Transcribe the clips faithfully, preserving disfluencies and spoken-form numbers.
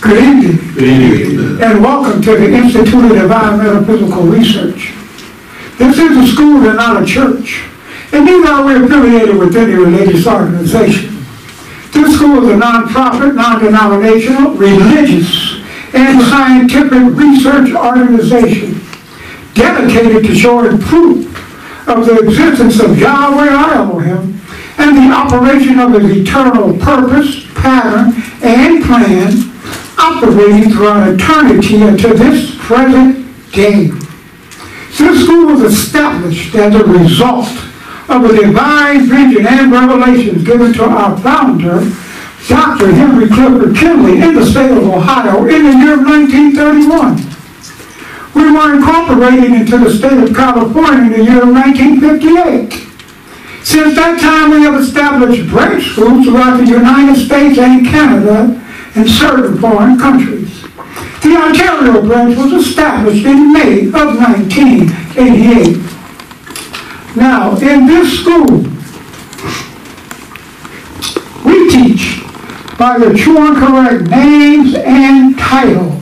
Good evening. Good evening. And welcome to the Institute of Divine Metaphysical Research. This is a school and not a church, and neither are we affiliated with any religious organization. This school is a non-profit, non-denominational, religious, and scientific research organization dedicated to showing proof of the existence of Yahweh our Elohim and the operation of his eternal purpose, pattern, and plan operating throughout eternity and to this present day. This school was established as a result of a divine vision and revelations given to our founder, Doctor Henry Clifford Kinley, in the state of Ohio in the year of nineteen thirty-one. We were incorporated into the state of California in the year of nineteen fifty-eight. Since that time, we have established branch schools throughout the United States and Canada and certain foreign countries. The Ontario branch was established in May of nineteen eighty-eight. Now, in this school, we teach by the true and correct names and titles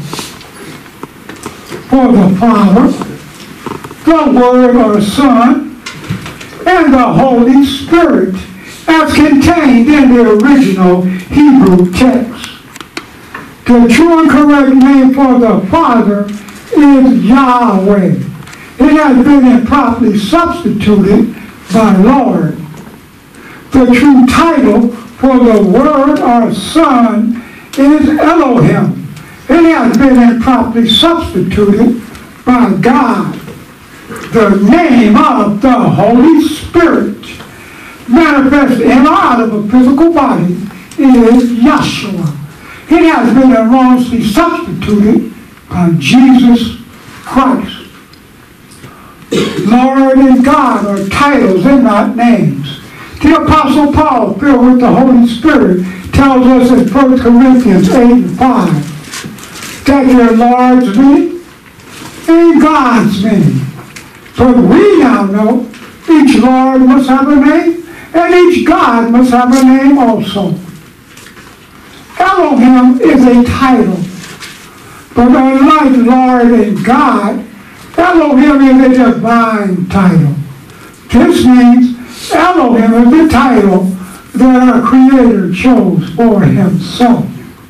for the Father, the Word or Son, and the Holy Spirit, as contained in the original Hebrew text. The true and correct name for the Father is Yahweh. It has been improperly substituted by Lord. The true title for the Word or Son is Elohim. It has been improperly substituted by God. The name of the Holy Spirit manifested in and out of a physical body is Yahshua. It has been erroneously substituted by Jesus Christ. Lord and God are titles and not names. The Apostle Paul, filled with the Holy Spirit, tells us in First Corinthians eight and five that there are Lord's many and God's many. But we now know each Lord must have a name and each God must have a name also. Elohim is a title, but unlike Lord and God, Elohim is a divine title. This means Elohim is the title that our Creator chose for himself.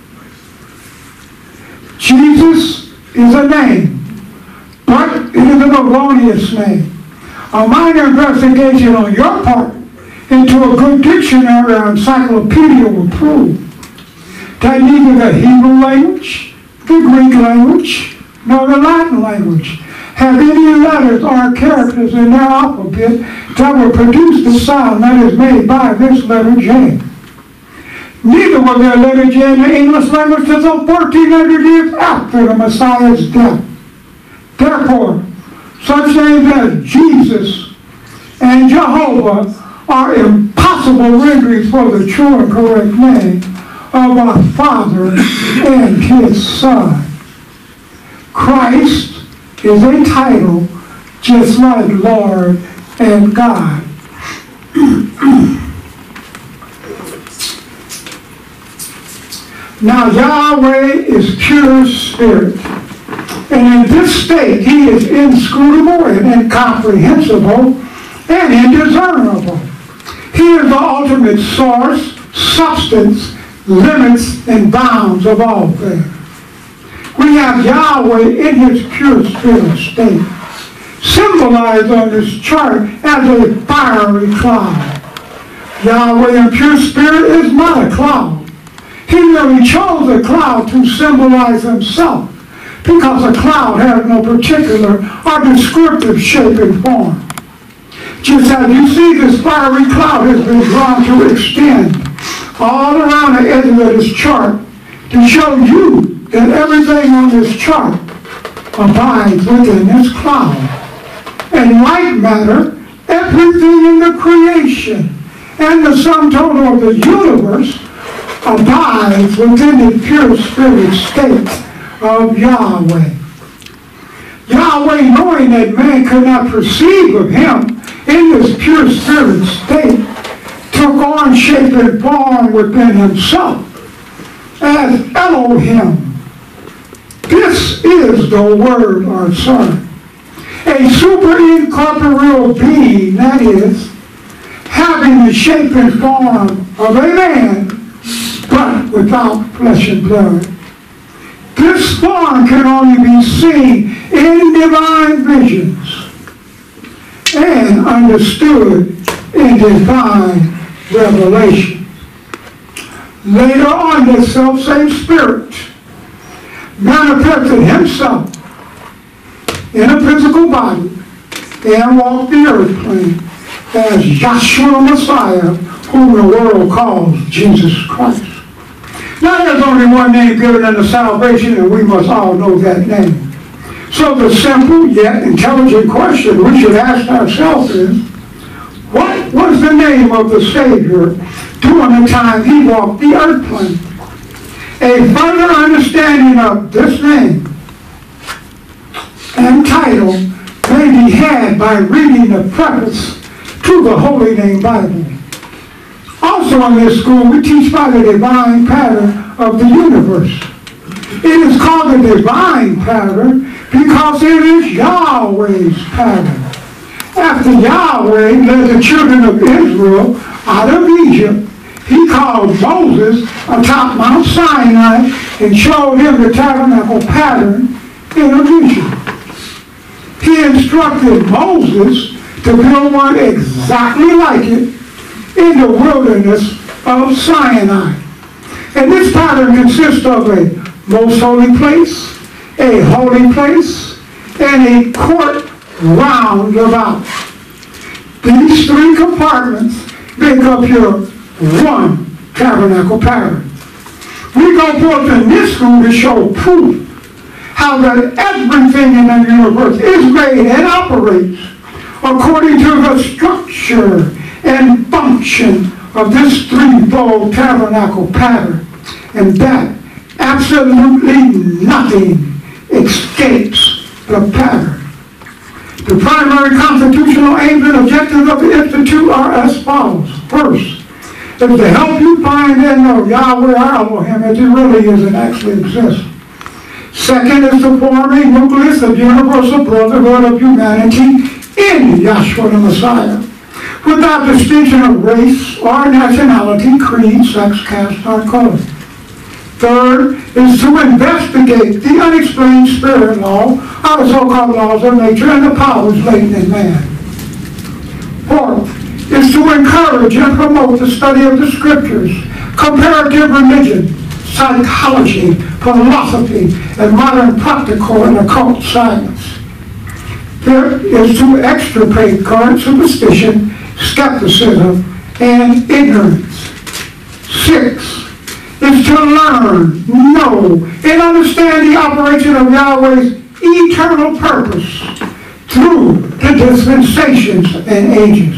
Jesus is a name, but it is an erroneous name. A minor investigation on your part into a good dictionary or encyclopedia will prove that neither the Hebrew language, the Greek language, nor the Latin language have any letters or characters in their alphabet that will produce the sound that is made by this letter J. Neither was there a letter J in the English language until fourteen hundred years after the Messiah's death. Therefore, such names as Jesus and Jehovah are impossible renderings for the true and correct name of our Father and his Son. Christ is a title just like Lord and God. Now Yahweh is pure spirit, and in this state he is inscrutable and incomprehensible and indiscernible. He is the ultimate source, substance, limits, and bounds of all things. We have Yahweh in his pure spirit state, symbolized on this chart as a fiery cloud. Yahweh in pure spirit is not a cloud. He merely chose a cloud to symbolize himself, because a cloud has no particular or descriptive shape and form. Just as you see, this fiery cloud has been drawn to extend all around the edge of this chart to show you that everything on this chart abides within this cloud. In like manner, everything in the creation and the sum total of the universe abides within the pure spirit state of Yahweh. Yahweh, knowing that man could not perceive of him in this pure spirit state, took on shape and form within himself as Elohim, This is the Word or Son. A super incorporeal being, that is, having the shape and form of a man, but without flesh and blood. This form can only be seen in divine visions and understood in divine revelation. Later on, this self-same Spirit manifested himself in a physical body and walked the earth plane as Yahshua Messiah, whom the world calls Jesus Christ. Now there's only one name given unto salvation, and we must all know that name. So the simple yet intelligent question we should ask ourselves is, what was the name of the Savior during the time he walked the earth plane? A further understanding of this name and title may be had by reading the preface to the Holy Name Bible. Also in this school, we teach by the divine pattern of the universe. It is called the divine pattern because it is Yahweh's pattern. After Yahweh led the children of Israel out of Egypt, he called Moses atop Mount Sinai and showed him the tabernacle pattern in a vision. He instructed Moses to build one exactly like it in the wilderness of Sinai. And this pattern consists of a most holy place, a holy place, and a court round about. These three compartments make up your one tabernacle pattern. We go forth in this school to show proof how that everything in the universe is made and operates according to the structure and function of this threefold tabernacle pattern, and that absolutely nothing escapes the pattern. The primary constitutional aims and objectives of the Institute are as follows. First, is to help you find and know Yahweh or Elohim as it really is and actually exists. Second is to form a nucleus of universal brotherhood of humanity in Yahshua the Messiah, without distinction of race or nationality, creed, sex, caste, or color. Third is to investigate the unexplained spirit law, or the so-called laws of nature, and the powers latent in man. Fourth is to encourage and promote the study of the scriptures, comparative religion, psychology, philosophy, and modern practical and occult science. Fifth is to extirpate current superstition, skepticism, and ignorance. Sixth is to learn, know, and understand the operation of Yahweh's eternal purpose through the dispensations and ages.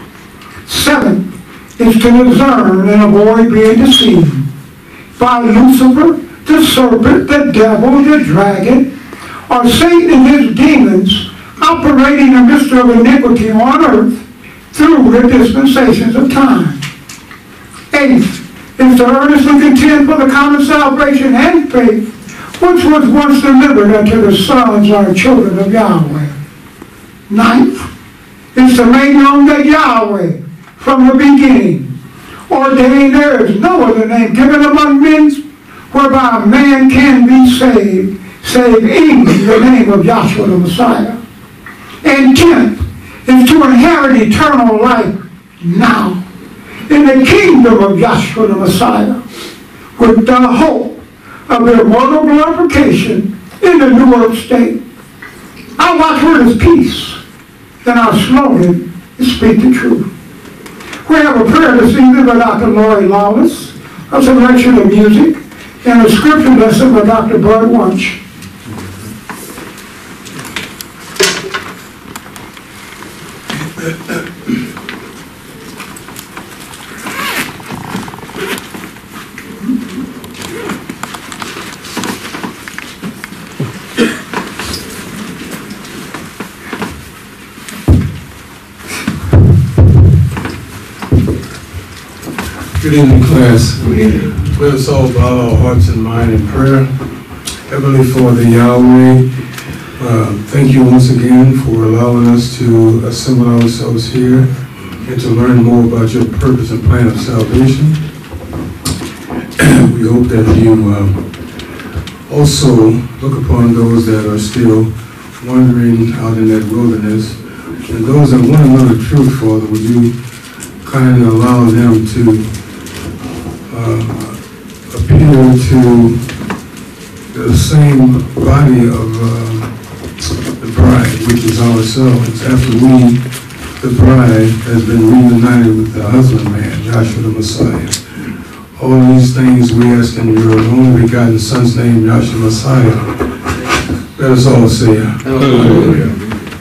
Seventh is to discern and avoid being deceived by Lucifer, the serpent, the devil, the dragon, or Satan and his demons operating the mystery of iniquity on earth through the dispensations of time. Eighth is to earnestly contend for the common salvation and faith which was once delivered unto the sons or children of Yahweh. Ninth is to make known that Yahweh from the beginning ordained there is no other name given among men whereby man can be saved, save in the name of Yahshua the Messiah. And tenth is to inherit eternal life now in the kingdom of Yahshua the Messiah, with the hope of immortal glorification in the new earth state. Our watchword is peace, and our slogan is speak the truth. We have a prayer this evening by Doctor Lori Lawless, a selection of music, and a scripture lesson by Doctor Bud Wunsch. Good evening, class. We put us all bow our hearts and mind in prayer. Heavenly Father Yahweh, uh, thank you once again for allowing us to assemble ourselves here and to learn more about your purpose and plan of salvation. We hope that you uh, also look upon those that are still wandering out in that wilderness, and those that want to know the truth, Father, would you kindly allow them to uh, appeal to the same body of uh, the bride, which is ourselves, after we, the bride, has been reunited with the husbandman, Yahshua the Messiah. All these things we ask in your only begotten Son's name, Yahshua Messiah. Let us all say, Hallelujah.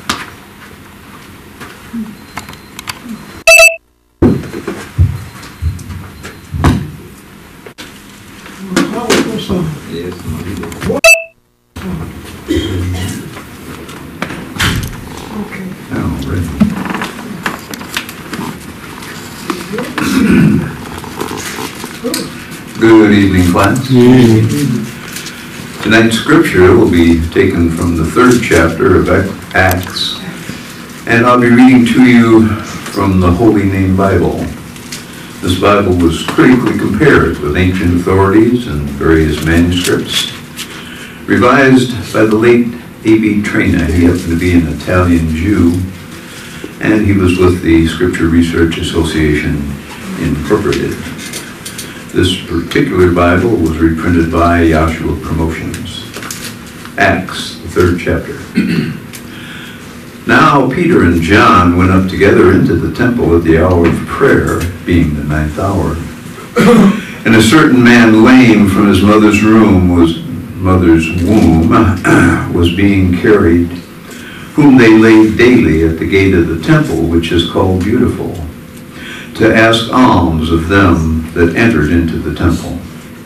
Good evening, class. Tonight's scripture will be taken from the third chapter of Acts, and I'll be reading to you from the Holy Name Bible. This Bible was critically compared with ancient authorities and various manuscripts, revised by the late A B Traina. He happened to be an Italian Jew, and he was with the Scripture Research Association Incorporated. This particular Bible was reprinted by Yahshua Promotions. Acts, the third chapter. Now Peter and John went up together into the temple at the hour of prayer, being the ninth hour. And a certain man lame from his mother's room was mother's womb was being carried, whom they laid daily at the gate of the temple, which is called Beautiful, to ask alms of them that entered into the temple,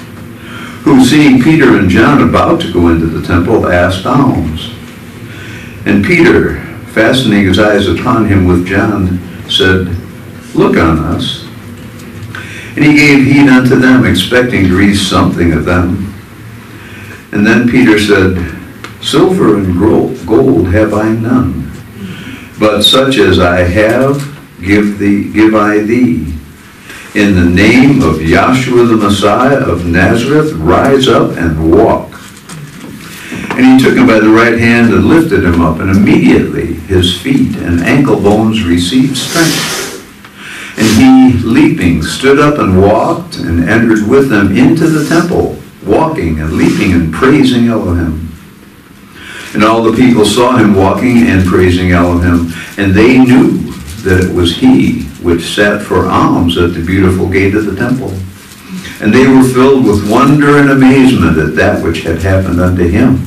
who, seeing Peter and John about to go into the temple, asked alms. And Peter, fastening his eyes upon him with John, said, Look on us. And he gave heed unto them, expecting to receive something of them. And then Peter said, Silver and gold have I none, but such as I have give thee, give I thee. In the name of Yahshua the Messiah of Nazareth, rise up and walk. And he took him by the right hand and lifted him up, and immediately his feet and ankle bones received strength. And he, leaping, stood up and walked, and entered with them into the temple, walking and leaping and praising Elohim. And all the people saw him walking and praising Elohim, and they knew that it was he which sat for alms at the beautiful gate of the temple. And they were filled with wonder and amazement at that which had happened unto him.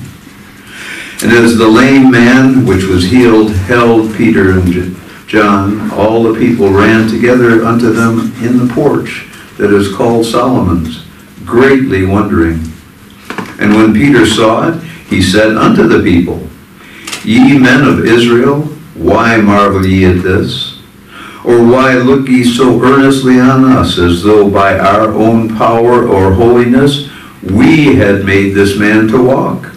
And as the lame man which was healed held Peter and John, all the people ran together unto them in the porch that is called Solomon's, greatly wondering. And when Peter saw it, he said unto the people, Ye men of Israel, why marvel ye at this? Or why look ye so earnestly on us, as though by our own power or holiness we had made this man to walk?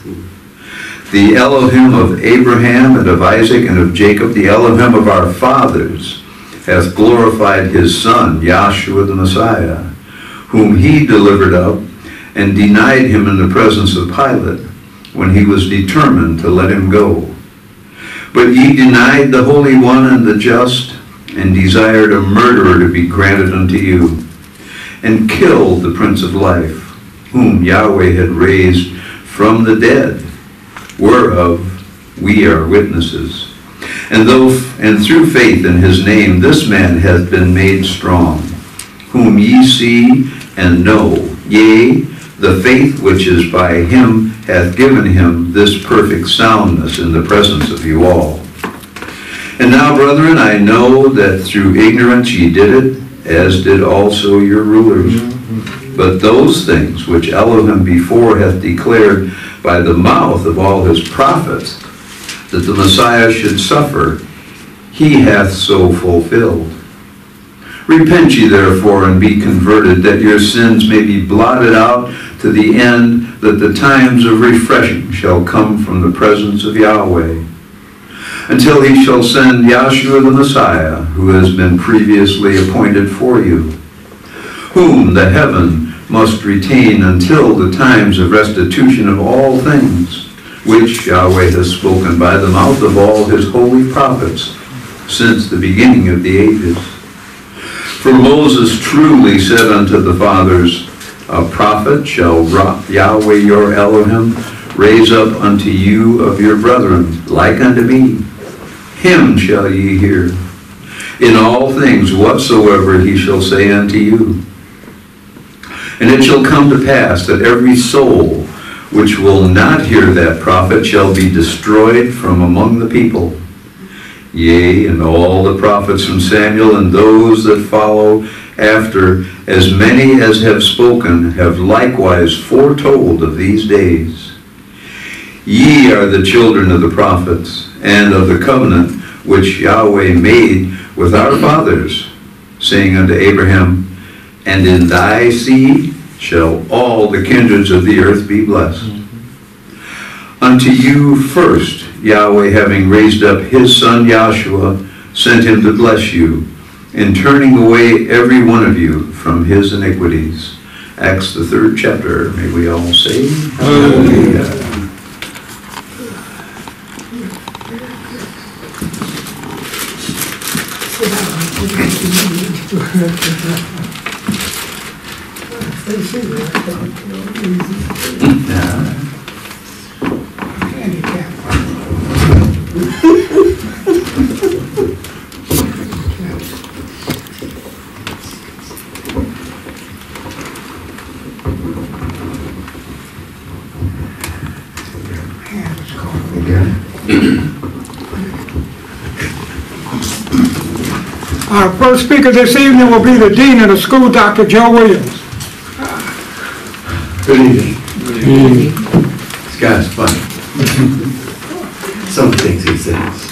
The Elohim of Abraham and of Isaac and of Jacob, the Elohim of our fathers, hath glorified his Son, Yahshua the Messiah, whom he delivered up and denied him in the presence of Pilate, when he was determined to let him go. But ye denied the Holy One and the Just, and desired a murderer to be granted unto you, and killed the Prince of Life, whom Yahweh had raised from the dead, whereof we are witnesses. And though and through faith in his name this man hath been made strong, whom ye see and know, yea, the faith which is by him hath given him this perfect soundness in the presence of you all. And now, brethren, I know that through ignorance ye did it, as did also your rulers. But those things which Elohim before hath declared by the mouth of all his prophets, that the Messiah should suffer, he hath so fulfilled. Repent ye therefore and be converted, that your sins may be blotted out, to the end that the times of refreshing shall come from the presence of Yahweh, until he shall send Yahshua the Messiah, who has been previously appointed for you, whom the heaven must retain until the times of restitution of all things, which Yahweh has spoken by the mouth of all his holy prophets since the beginning of the ages. For Moses truly said unto the fathers, a prophet shall Yahweh your Elohim raise up unto you of your brethren, like unto me. Him shall ye hear. In all things whatsoever he shall say unto you. And it shall come to pass that every soul which will not hear that prophet shall be destroyed from among the people. Yea, and all the prophets from Samuel and those that follow after, as many as have spoken, have likewise foretold of these days. Ye are the children of the prophets, and of the covenant which Yahweh made with our fathers, saying unto Abraham, and in thy seed shall all the kindreds of the earth be blessed. Mm-hmm. Unto you first, Yahweh, having raised up his son Yahshua, sent him to bless you, in turning away every one of you from his iniquities. Acts the third chapter, may we all say, hallelujah. Hallelujah. Our first speaker this evening will be the Dean of the school, Doctor Joe Williams. Good evening. Good evening. This guy's funny. Some of the things he says.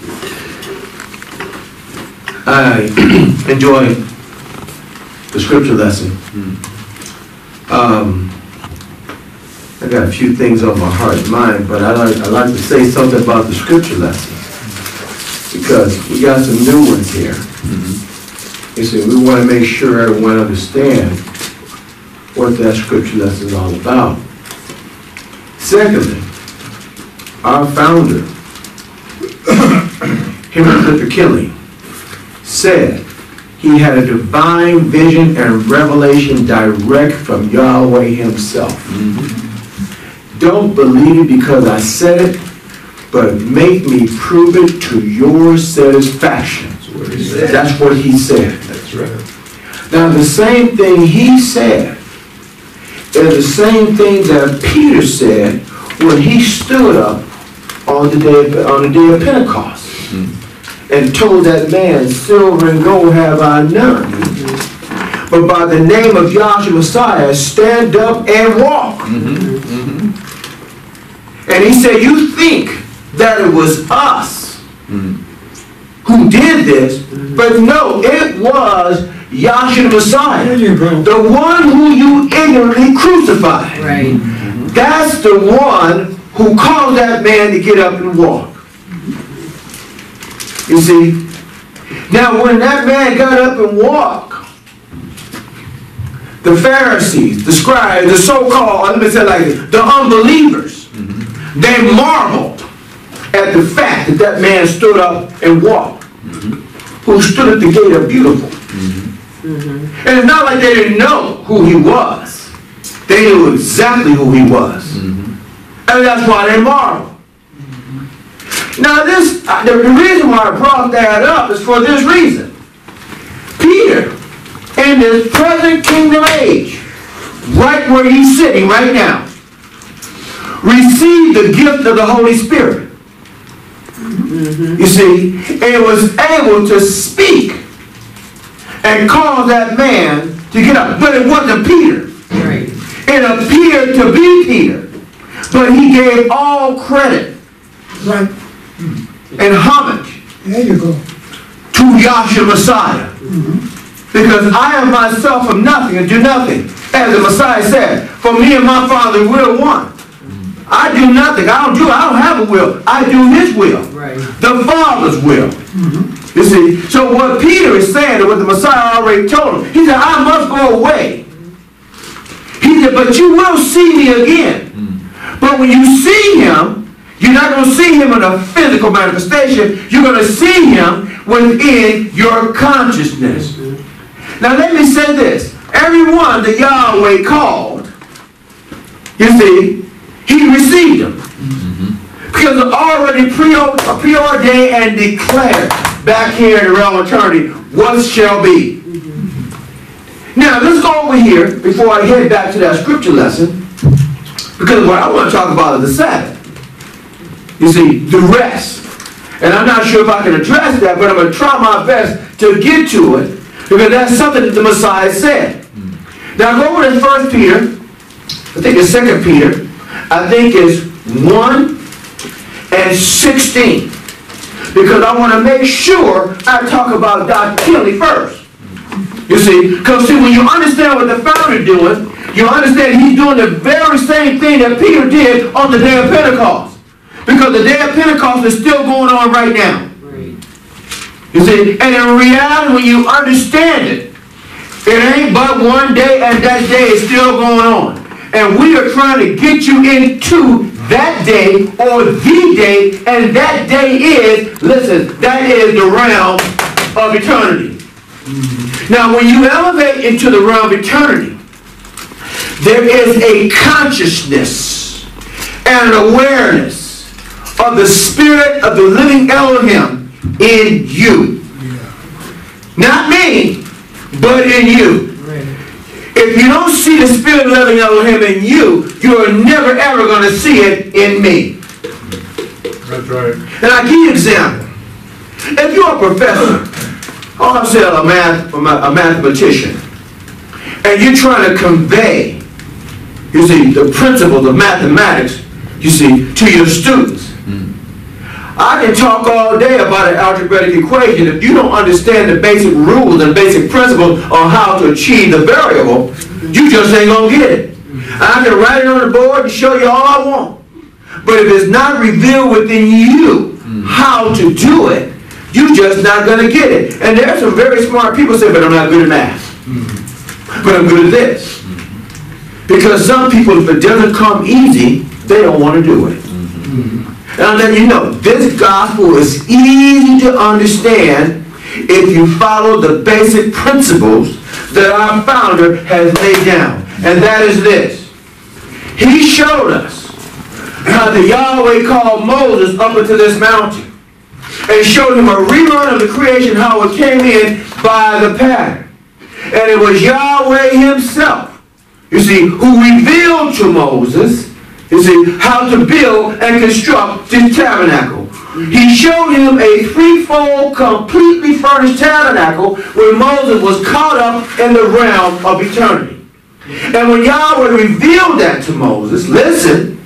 I enjoy the scripture lesson. Um, I got a few things on my heart and mind, but I like, I like to say something about the scripture lesson because we got some new ones here. Mm-hmm. You see, we want to make sure everyone understands what that scripture lesson is all about. Secondly, our founder, Henry Clifford Kinley, said he had a divine vision and revelation direct from Yahweh himself. Mm-hmm. Don't believe it because I said it, but make me prove it to your satisfaction. That's what he said. That's what he said. That's right. Now the same thing he said is the same thing that Peter said when he stood up on the day of, on the day of Pentecost. Mm-hmm. And told that man, silver and gold have I none. Mm-hmm. But by the name of Yahshua Messiah, stand up and walk. Mm-hmm. Mm-hmm. And he said, you think that it was us mm-hmm. who did this, mm-hmm. but no, it was Yahshua Messiah, the one who you ignorantly crucified. Right. Mm-hmm. That's the one who caused that man to get up and walk. You see? Now when that man got up and walked, the Pharisees, the scribes, the so-called, let me say it like this, the unbelievers, mm-hmm. they marveled at the fact that that man stood up and walked, mm-hmm. who stood at the gate of Beautiful. Mm-hmm. Mm-hmm. And it's not like they didn't know who he was. They knew exactly who he was. Mm-hmm. And that's why they marveled. Now this, uh, the, the reason why I brought that up is for this reason. Peter, in this present kingdom age, right where he's sitting right now, received the gift of the Holy Spirit. Mm-hmm. You see, and was able to speak and cause that man to get up. But it wasn't Peter. Right. It appeared to be Peter. But he gave all credit. Right. And homage there you go. To Yahshua Messiah. Mm-hmm. Because I of myself am nothing and do nothing. As the Messiah said, for me and my Father will one. I do nothing. I don't do. I don't have a will. I do His will. Right. The Father's will. Mm-hmm. You see. So what Peter is saying, and what the Messiah already told him, he said, "I must go away." He said, "But you will see me again." Mm-hmm. But when you see Him, you're not going to see Him in a physical manifestation. You're going to see Him within your consciousness. Mm-hmm. Now let me say this: everyone that Yahweh called, you see, He received them. Mm-hmm. Because it's already preordained and declared back here in the realm of eternity what shall be. Mm-hmm. Now let's go over here before I head back to that scripture lesson, because what I want to talk about is the Sabbath. You see, the rest. And I'm not sure if I can address that, but I'm going to try my best to get to it, because that's something that the Messiah said. Mm-hmm. Now go over to First Peter, I think it's Second Peter, I think it's one and sixteen. Because I want to make sure I talk about Doctor Kinley first. You see, because see, when you understand what the founder is doing, you understand he's doing the very same thing that Peter did on the day of Pentecost. Because the day of Pentecost is still going on right now. You see, and in reality, when you understand it, it ain't but one day, and that day is still going on. And we are trying to get you into that day, or the day, and that day is, listen, that is the realm of eternity. Mm-hmm. Now, when you elevate into the realm of eternity, there is a consciousness and an awareness of the Spirit of the living Elohim in you. Yeah. Not me, but in you. If you don't see the Spirit of the living Elohim in you, you are never ever going to see it in me. That's right. And I'll give you an example. If you're a professor, or I'm saying a, math, a mathematician, and you're trying to convey, you see, the principles of mathematics, you see, to your students. I can talk all day about an algebraic equation. If you don't understand the basic rules and basic principles on how to achieve the variable, you just ain't going to get it. I can write it on the board and show you all I want. But if it's not revealed within you how to do it, you're just not going to get it. And there are some very smart people who say, but I'm not good at math. But I'm good at this. Because some people, if it doesn't come easy, they don't want to do it. And I'm letting you know, this gospel is easy to understand if you follow the basic principles that our founder has laid down. And that is this. He showed us how the Yahweh called Moses up into this mountain and showed him a rerun of the creation, how it came in by the pattern. And it was Yahweh himself, you see, who revealed to Moses, you see, how to build and construct this tabernacle. He showed him a threefold, completely furnished tabernacle where Moses was caught up in the realm of eternity. And when Yahweh revealed that to Moses, listen,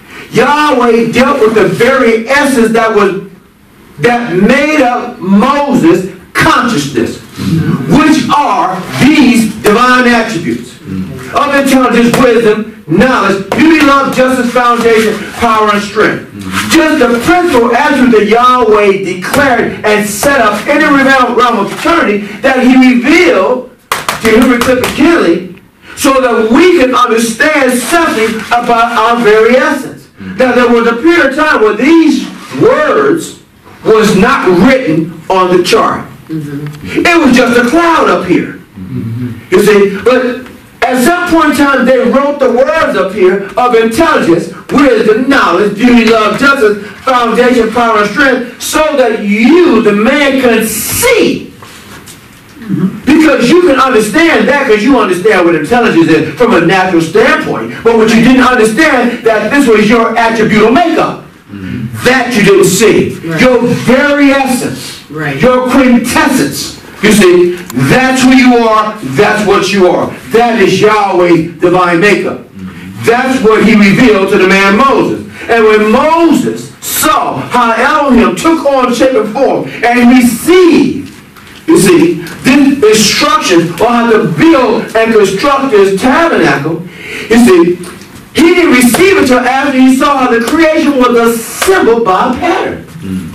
Yahweh dealt with the very essence that was that made up Moses' consciousness, which are these divine attributes of intelligence, wisdom, knowledge, beauty, love, justice, foundation, power, and strength. Just the principal attribute that Yahweh declared and set up in the realm of eternity that he revealed to Henry Clifford Kinley so that we can understand something about our very essence. Now, there was a period of time where these words was not written on the chart. Mm-hmm. It was just a cloud up here. Mm-hmm. You see, but at some point in time, they wrote the words up here of intelligence, wisdom, knowledge, beauty, love, justice, foundation, power, and strength, so that you, the man, can see. Mm-hmm. Because you can understand that because you understand what intelligence is from a natural standpoint. But what you didn't understand, that this was your attributable makeup. Mm-hmm. That you didn't see. Right. Your very essence. Right. Your quintessence. You see, that's who you are, that's what you are. That is Yahweh's divine makeup. Mm-hmm. That's what he revealed to the man Moses. And when Moses saw how Elohim took on shape and form and received, You see, this instructions on how to build and construct this tabernacle, you see, he didn't receive it until after he saw how the creation was assembled by a pattern.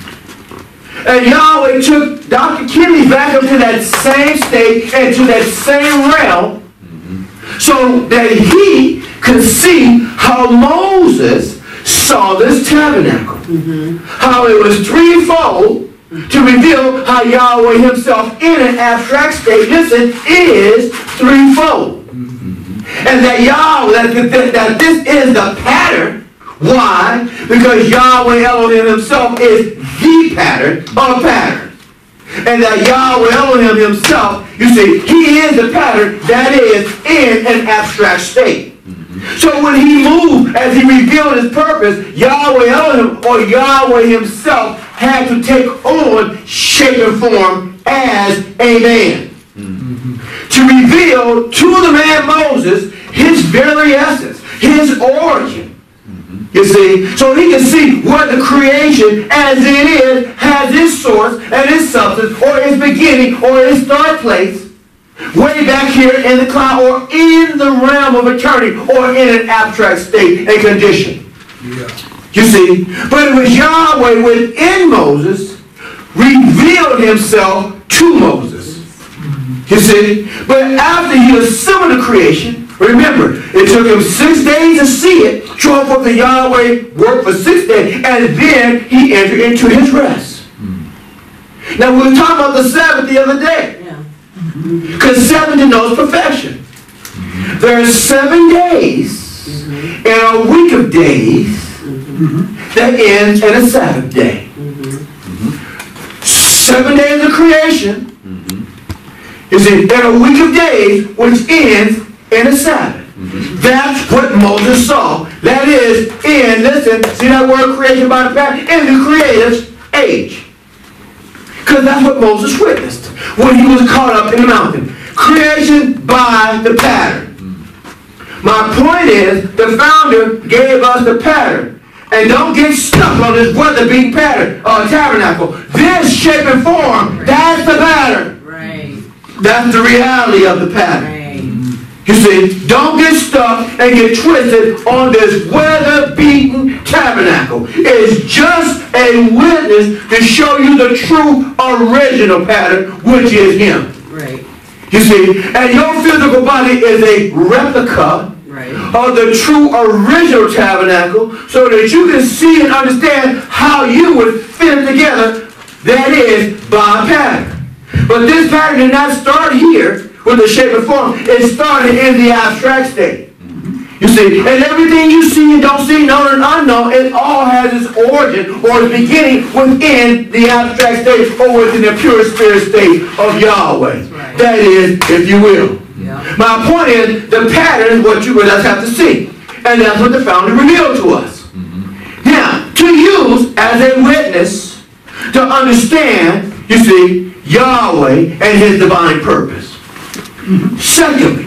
Mm. And Yahweh took Doctor Kinley back up to that same state and to that same realm, mm-hmm. so that he could see how Moses saw this tabernacle. Mm-hmm. How it was threefold, to reveal how Yahweh himself in an abstract state, listen, is threefold. Mm-hmm. And that Yahweh, that, that, that this is the pattern. Why? Because Yahweh Elohim himself is the pattern of pattern. And that Yahweh Elohim himself, you see, he is the pattern that is in an abstract state. So when he moved, as he revealed his purpose, Yahweh Elohim, or Yahweh himself, had to take on shape and form as a man. Mm-hmm. To reveal to the man Moses his very essence, his origin. Mm-hmm. You see, so he can see what the creation as it is has its source and its substance, or its beginning, or its start place, way back here in the cloud, or in the realm of eternity, or in an abstract state and condition. Yeah. You see, but it was Yahweh within Moses revealed himself to Moses. You see, but after he assembled the creation, remember, it took him six days to see it, show forth the Yahweh worked for six days, and then he entered into his rest. Mm. Now we were talking about the Sabbath the other day. Because seven denotes perfection. Mm-hmm. There are seven days mm-hmm. in a week of days mm-hmm. that ends in a Sabbath day. Mm-hmm. Seven days of creation mm-hmm. is in, in a week of days which ends in a Sabbath. Mm-hmm. That's what Moses saw. That is in, listen, see that word creation by the pattern? In the creative age. Because that's what Moses witnessed when he was caught up in the mountain. Creation by the pattern. Mm. My point is, the founder gave us the pattern. And don't get stuck on this weather-beaten pattern or tabernacle. This shape and form, right. That's the pattern. Right. That's the reality of the pattern. Right. You see, don't get stuck and get twisted on this weather-beaten tabernacle. It's just a witness to show you the true original pattern, which is him. Right. You see, and your physical body is a replica right. of the true original tabernacle, so that you can see and understand how you would fit it together. That is by pattern. But this pattern did not start here with the shape and form. It started in the abstract state. Mm-hmm. You see, and everything you see and don't see, known and unknown, it all has its origin or its beginning within the abstract state or within the pure spirit state of Yahweh. Right. That is, if you will. Yeah. My point is, the pattern is what you would have to see. And that's what the founder revealed to us. Mm-hmm. Now, to use as a witness to understand, you see, Yahweh and his divine purpose. Mm-hmm. Secondly,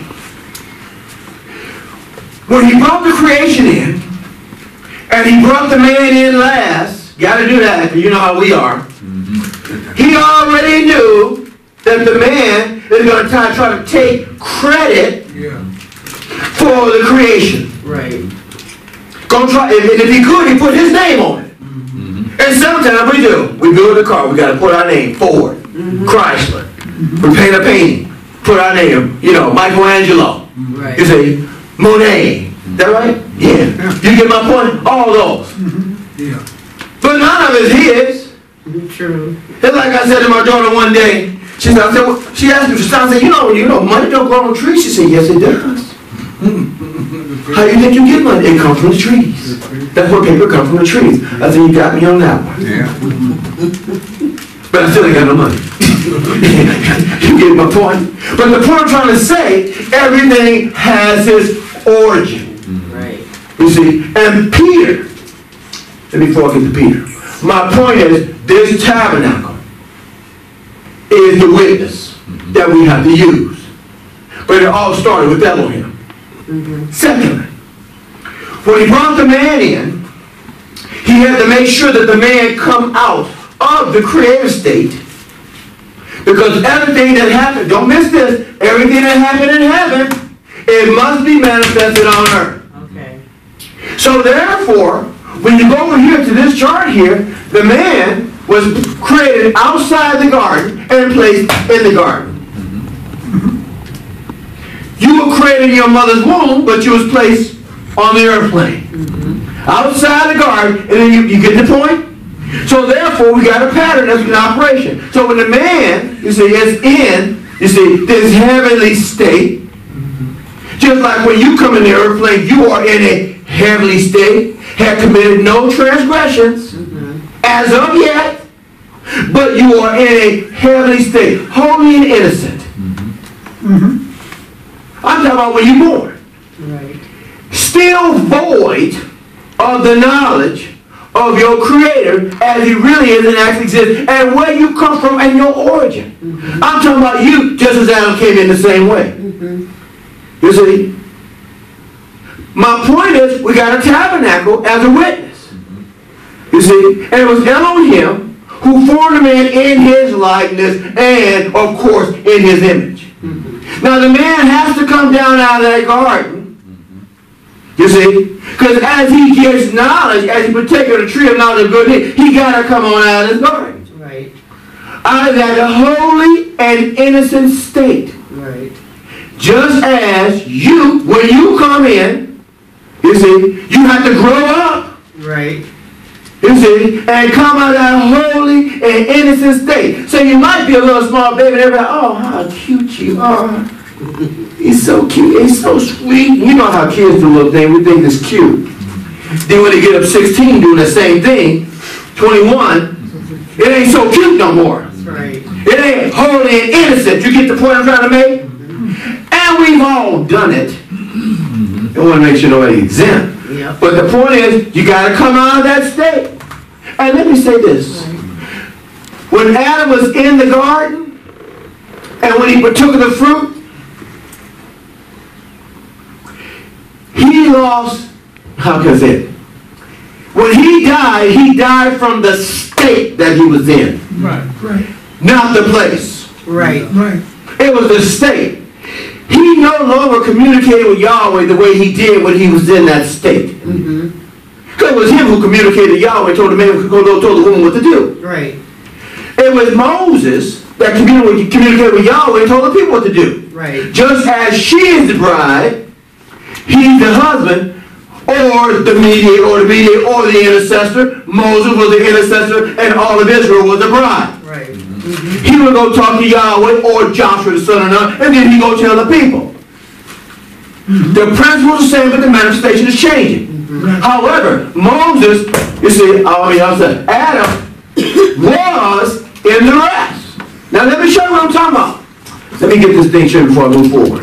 when he brought the creation in, and he brought the man in last, got to do that, because you know how we are. Mm-hmm. He already knew that the man is going to try, try to take credit yeah. for the creation. Right. Gonna try, and if he could, he put his name on it. Mm-hmm. And sometimes we do. We build a car, we got to put our name forward. Mm-hmm. Chrysler. Mm-hmm. We paint a painting. Put our name, you know, Michelangelo. Right. You say, Monet. Is that right? Yeah. yeah. You get my point? All those. Mm-hmm. Yeah. But none of it's his. True. It's like I said to my daughter one day. She said, I said, well, she asked me, she said, you know, you know, money don't grow on trees. She said, yes, it does. How do you think you get money? It comes from the trees. That's where paper comes from the trees. I said, you got me on that one. Yeah. But I still ain't got no money. You get my point? But the point I'm trying to say, everything has its origin. Right. You see, and Peter, and before I get to Peter, my point is, this tabernacle is the witness mm-hmm. that we have to use. But it all started with Elohim. Mm-hmm. Secondly, when he brought the man in, he had to make sure that the man come out of the creative state Because everything that happened, don't miss this, everything that happened in heaven, it must be manifested on earth. Okay. So therefore, when you go over here to this chart here, the man was created outside the garden and placed in the garden. You were created in your mother's womb, but you was placed on the earth plane. Mm-hmm. Outside the garden, and then you, you get the point? So therefore, we got a pattern that's in operation. So when the man, you see, is in, you see, this heavenly state, just like when you come in the earth plane, you are in a heavenly state, have committed no transgressions mm-hmm. as of yet, but you are in a heavenly state, holy and innocent. Mm-hmm. Mm-hmm. I'm talking about when you're born. Right. Still void of the knowledge of your Creator as He really is and actually exists, and where you come from and your origin. Mm-hmm. I'm talking about you just as Adam came in the same way. Mm-hmm. You see? My point is, we got a tabernacle as a witness. Mm-hmm. You see? And it was Elohim who formed the man in His likeness and, of course, in His image. Mm-hmm. Now, the man has to come down out of that garden. You see? Because as he gets knowledge, as he partake of the tree of knowledge of good and evil, he got to come on out of his garden. Right. Out of that holy and innocent state. Right. Just as you, when you come in, you see, you have to grow up. Right. You see, and come out of that holy and innocent state. So you might be a little small baby and everybody, oh, how cute you are. He's so cute. He's so sweet. You know how kids do little things. We think it's cute. Then when they get up sixteen doing the same thing, twenty-one, it ain't so cute no more. That's right. It ain't holy and innocent. You get the point I'm trying to make? Mm-hmm. And we've all done it. Mm-hmm. I want to make sure nobody's exempt. Yep. But the point is, you got to come out of that state. And let me say this. Right. When Adam was in the garden, and when he partook of the fruit, he lost, how can I say it? When he died, he died from the state that he was in. Right, right. Not the place. Right. Right. It was the state. He no longer communicated with Yahweh the way he did when he was in that state. Mm-hmm. Because it was him who communicated with Yahweh, told the man, told the woman what to do. Right. It was Moses that communicated with Yahweh and told the people what to do. Right. Just as she is the bride, he's the husband, or the mediator, or the mediator, or the intercessor. Moses was the intercessor, and all of Israel was the bride. Right. Mm-hmm. He would go talk to Yahweh, or Joshua the son of Nun, and then he go tell the people. Mm-hmm. The principle is the same, but the manifestation is changing. Mm-hmm. However, Moses, you see, I mean, I said, Adam was in the rest. Now let me show you what I'm talking about. Let me get this thing straight before I move forward.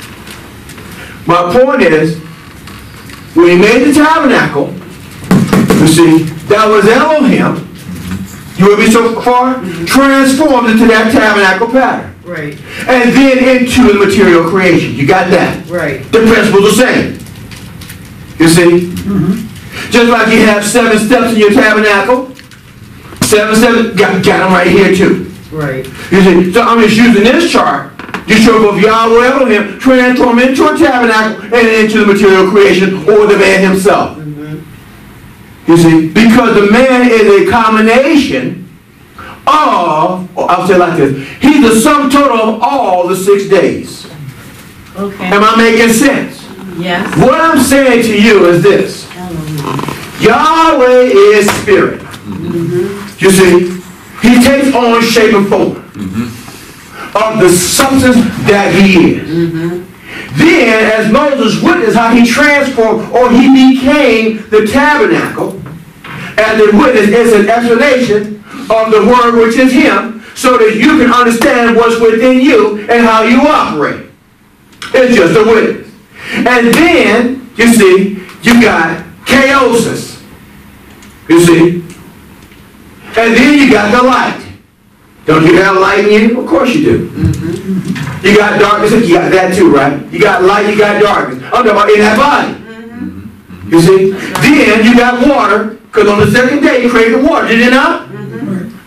My point is, when he made the tabernacle, you see, that was Elohim. You with me so far? Mm-hmm. Transformed into that tabernacle pattern. Right. And then into the material creation. You got that? Right. The principle's the same. You see? Mm-hmm. Just like you have seven steps in your tabernacle, seven, seven, got, got them right here too. Right. You see? So I'm just using this chart. You show both Yahweh Elohim transform into a tabernacle and into the material creation, or the man himself. Mm-hmm. You see? Because the man is a combination of, I'll say it like this, he's the sum total of all the six days. Okay. Am I making sense? Yes. What I'm saying to you is this. Hallelujah. Yahweh is spirit. Mm-hmm. You see? He takes on shape and form. Mm-hmm. Of the substance that he is. Mm-hmm. Then, as Moses witnessed how he transformed, or he became the tabernacle, and the witness is an explanation of the word which is him, so that you can understand what's within you and how you operate. It's just a witness. And then, you see, you got chaosis. You see? And then you got the light. Don't you have light in you? Of course you do. Mm-hmm. You got darkness, you got that too, right? You got light, you got darkness. I'm talking about in that body. Mm-hmm. You see? Then you got water, because on the second day you created water, did you not? Mm-hmm.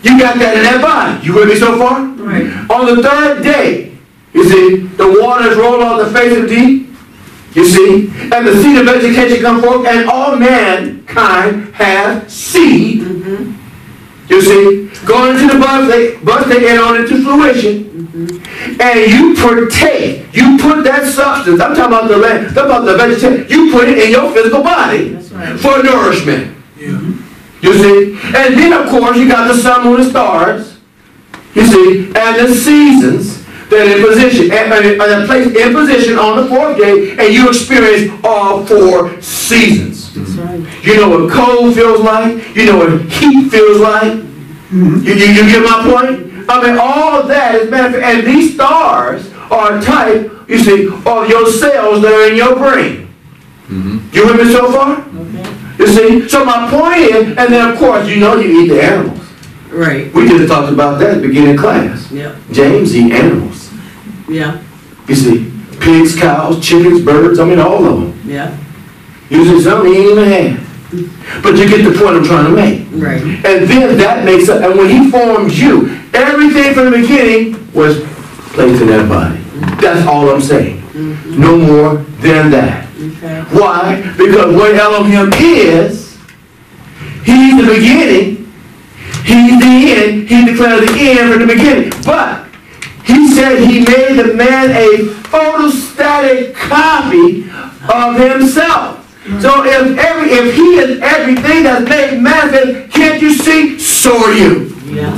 You got that in that body. You with me so far? Right. On the third day, you see, the waters roll off the face of the deep. You see, and the seed of vegetation come forth, and all mankind have seed. Mm-hmm. You see, going into the bud, they, bud, they enter on into fruition. Mm-hmm. And you partake, you put that substance, I'm talking about the land, I'm talking about the vegetation, you put it in your physical body. That's right. For nourishment. Yeah. You see, and then of course you got the sun, moon, and stars. You see, and the seasons that in position, and, and, and placed in position on the fourth day, and you experience all four seasons. That's right. You know what cold feels like. You know what heat feels like. Mm-hmm. you, you, you get my point? I mean, all of that is manifest. And these stars are a type, you see, of your cells that are in your brain. Mm-hmm. You with me so far? Okay. You see? So my point is, and then of course, you know you eat the animals. Right. We just talked about that at the beginning of class. Yeah. James eat animals. Yeah. You see, pigs, cows, chickens, birds, I mean all of them. Yeah. Usually something he ain't even had. But you get the point I'm trying to make. Right. And then that makes up, and when he formed you, everything from the beginning was placed in that body. That's all I'm saying. Mm-hmm. No more than that. Okay. Why? Because what Elohim is, he's the beginning, he's the end, he declared the end from the beginning. But he said he made the man a photostatic copy of himself. So if every if he is everything that's made manifest, can't you see? So are you. Yeah.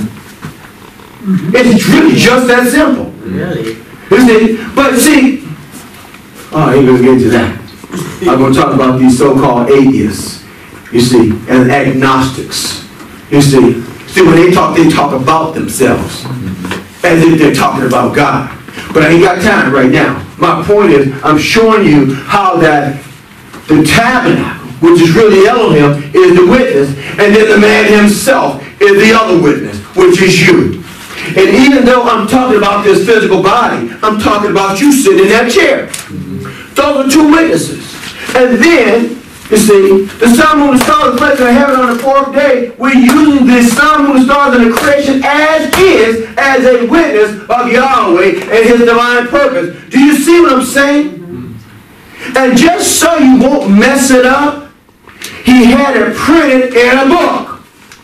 It's really just that simple. Really? You see? But see, oh, I ain't gonna get into that. I'm gonna talk about these so-called atheists, you see, and agnostics. You see, see when they talk, they talk about themselves as if they're talking about God. But I ain't got time right now. My point is, I'm showing you how that the tabernacle, which is really Elohim, is the witness, and then the man himself is the other witness, which is you. And even though I'm talking about this physical body, I'm talking about you sitting in that chair. Those are two witnesses. And then, you see, the sun, moon, and stars are placed in heaven on the fourth day. We're using the sun, moon, and stars in the creation as is, as a witness of Yahweh and his divine purpose. Do you see what I'm saying? And just so you won't mess it up, he had it printed in a book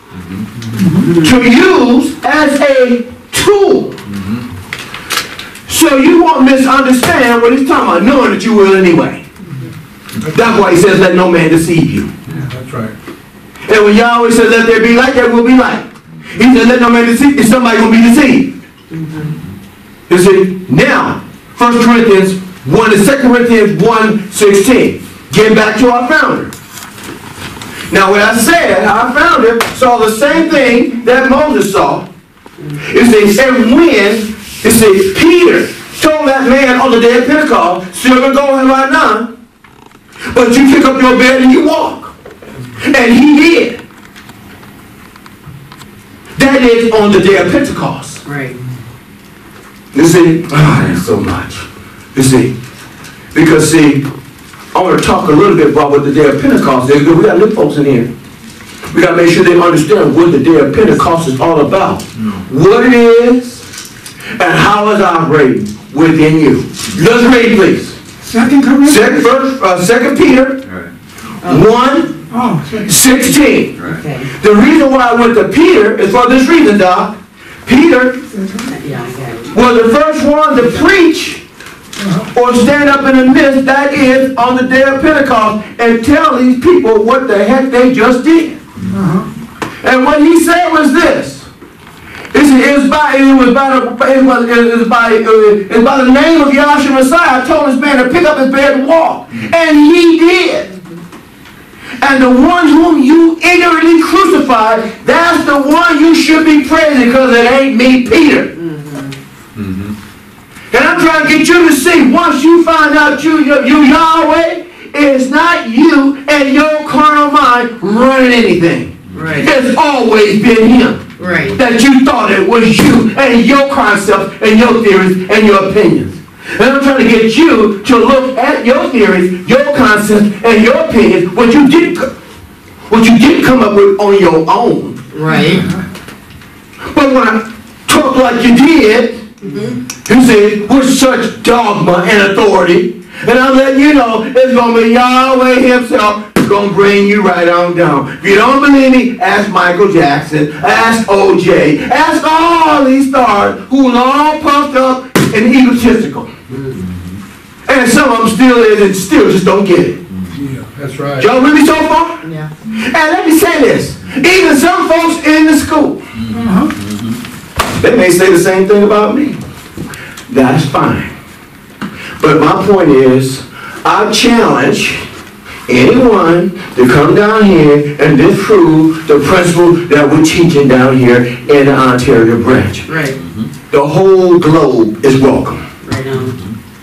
to use as a tool. So you won't misunderstand what he's talking about, knowing that you will anyway. That's why he says, let no man deceive you. Yeah, that's right. And when Yahweh says, let there be light, there will be light. He said, let no man deceive you. Somebody going to be deceived. You see, now, First Corinthians one and Second Corinthians one sixteen. Getting back to our founder. Now what I said, our founder saw the same thing that Moses saw. You see, and when, you see, Peter told that man on the day of Pentecost, silver and gold have I none, but you pick up your bed and you walk. And he did. That is on the day of Pentecost. Right. You see, ah, there's so much. You see, because see, I want to talk a little bit about what the day of Pentecost is, because we got new folks in here. We got to make sure they understand what the day of Pentecost is all about. Mm. What it is, and how it's operating within you. Let's read, please. Second Corinthians. Second, verse, uh, Second Peter Right. one Oh, sixteen. Right. Okay. The reason why I went to Peter is for this reason, Doc. Peter Yeah, I got it. was the first one to preach or stand up in the midst, that is, on the day of Pentecost, and tell these people what the heck they just did. uh-huh. And what he said was this. He said, it was by, it was by, the, it was, it was by, it was by the name of Yahshua Messiah, I told this man to pick up his bed and walk. And he did. And the one whom you ignorantly crucified, that's the one you should be praising, because it ain't me, Peter. And I'm trying to get you to see, once you find out you, you, you Yahweh, it's not you and your carnal mind running anything. Right. It's always been him. Right. That you thought it was you and your concepts and your theories and your opinions. And I'm trying to get you to look at your theories, your concepts, and your opinions, what you didn't, what you didn't come up with on your own. Right. But when I talk like you did, Mm-hmm. you see, with such dogma and authority, and I'm letting you know it's going to be Yahweh himself who's going to bring you right on down. If you don't believe me, ask Michael Jackson, ask O J, ask all these stars who are all puffed up and egotistical. Mm-hmm. And some of them still is and still just don't get it. Yeah, that's right. Y'all with me so far? Yeah. And let me say this, even some folks in the school, Uh-huh. they may say the same thing about me. That's fine. But my point is, I challenge anyone to come down here and disprove the principle that we're teaching down here in the Ontario branch. Right. The whole globe is welcome. Right on.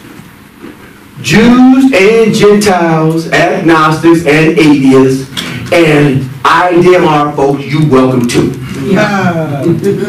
Jews and Gentiles, agnostics and atheists, and I D M R folks, you welcome too. Yeah.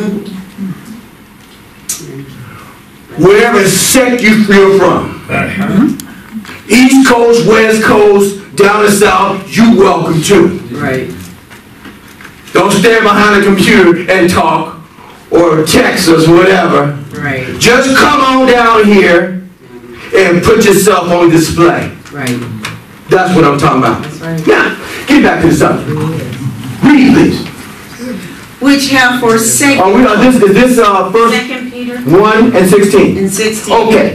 Wherever sect you feel from. East Coast, West Coast, down the South, you welcome too. Right. Don't stand behind a computer and talk or text us, whatever. Right. Just come on down here and put yourself on display. Right. That's what I'm talking about. That's right. Now, get back to the subject. Read, please. Which have forsaken. Oh, we are, this, is this uh, first Second Peter one and sixteen? and sixteen. Okay.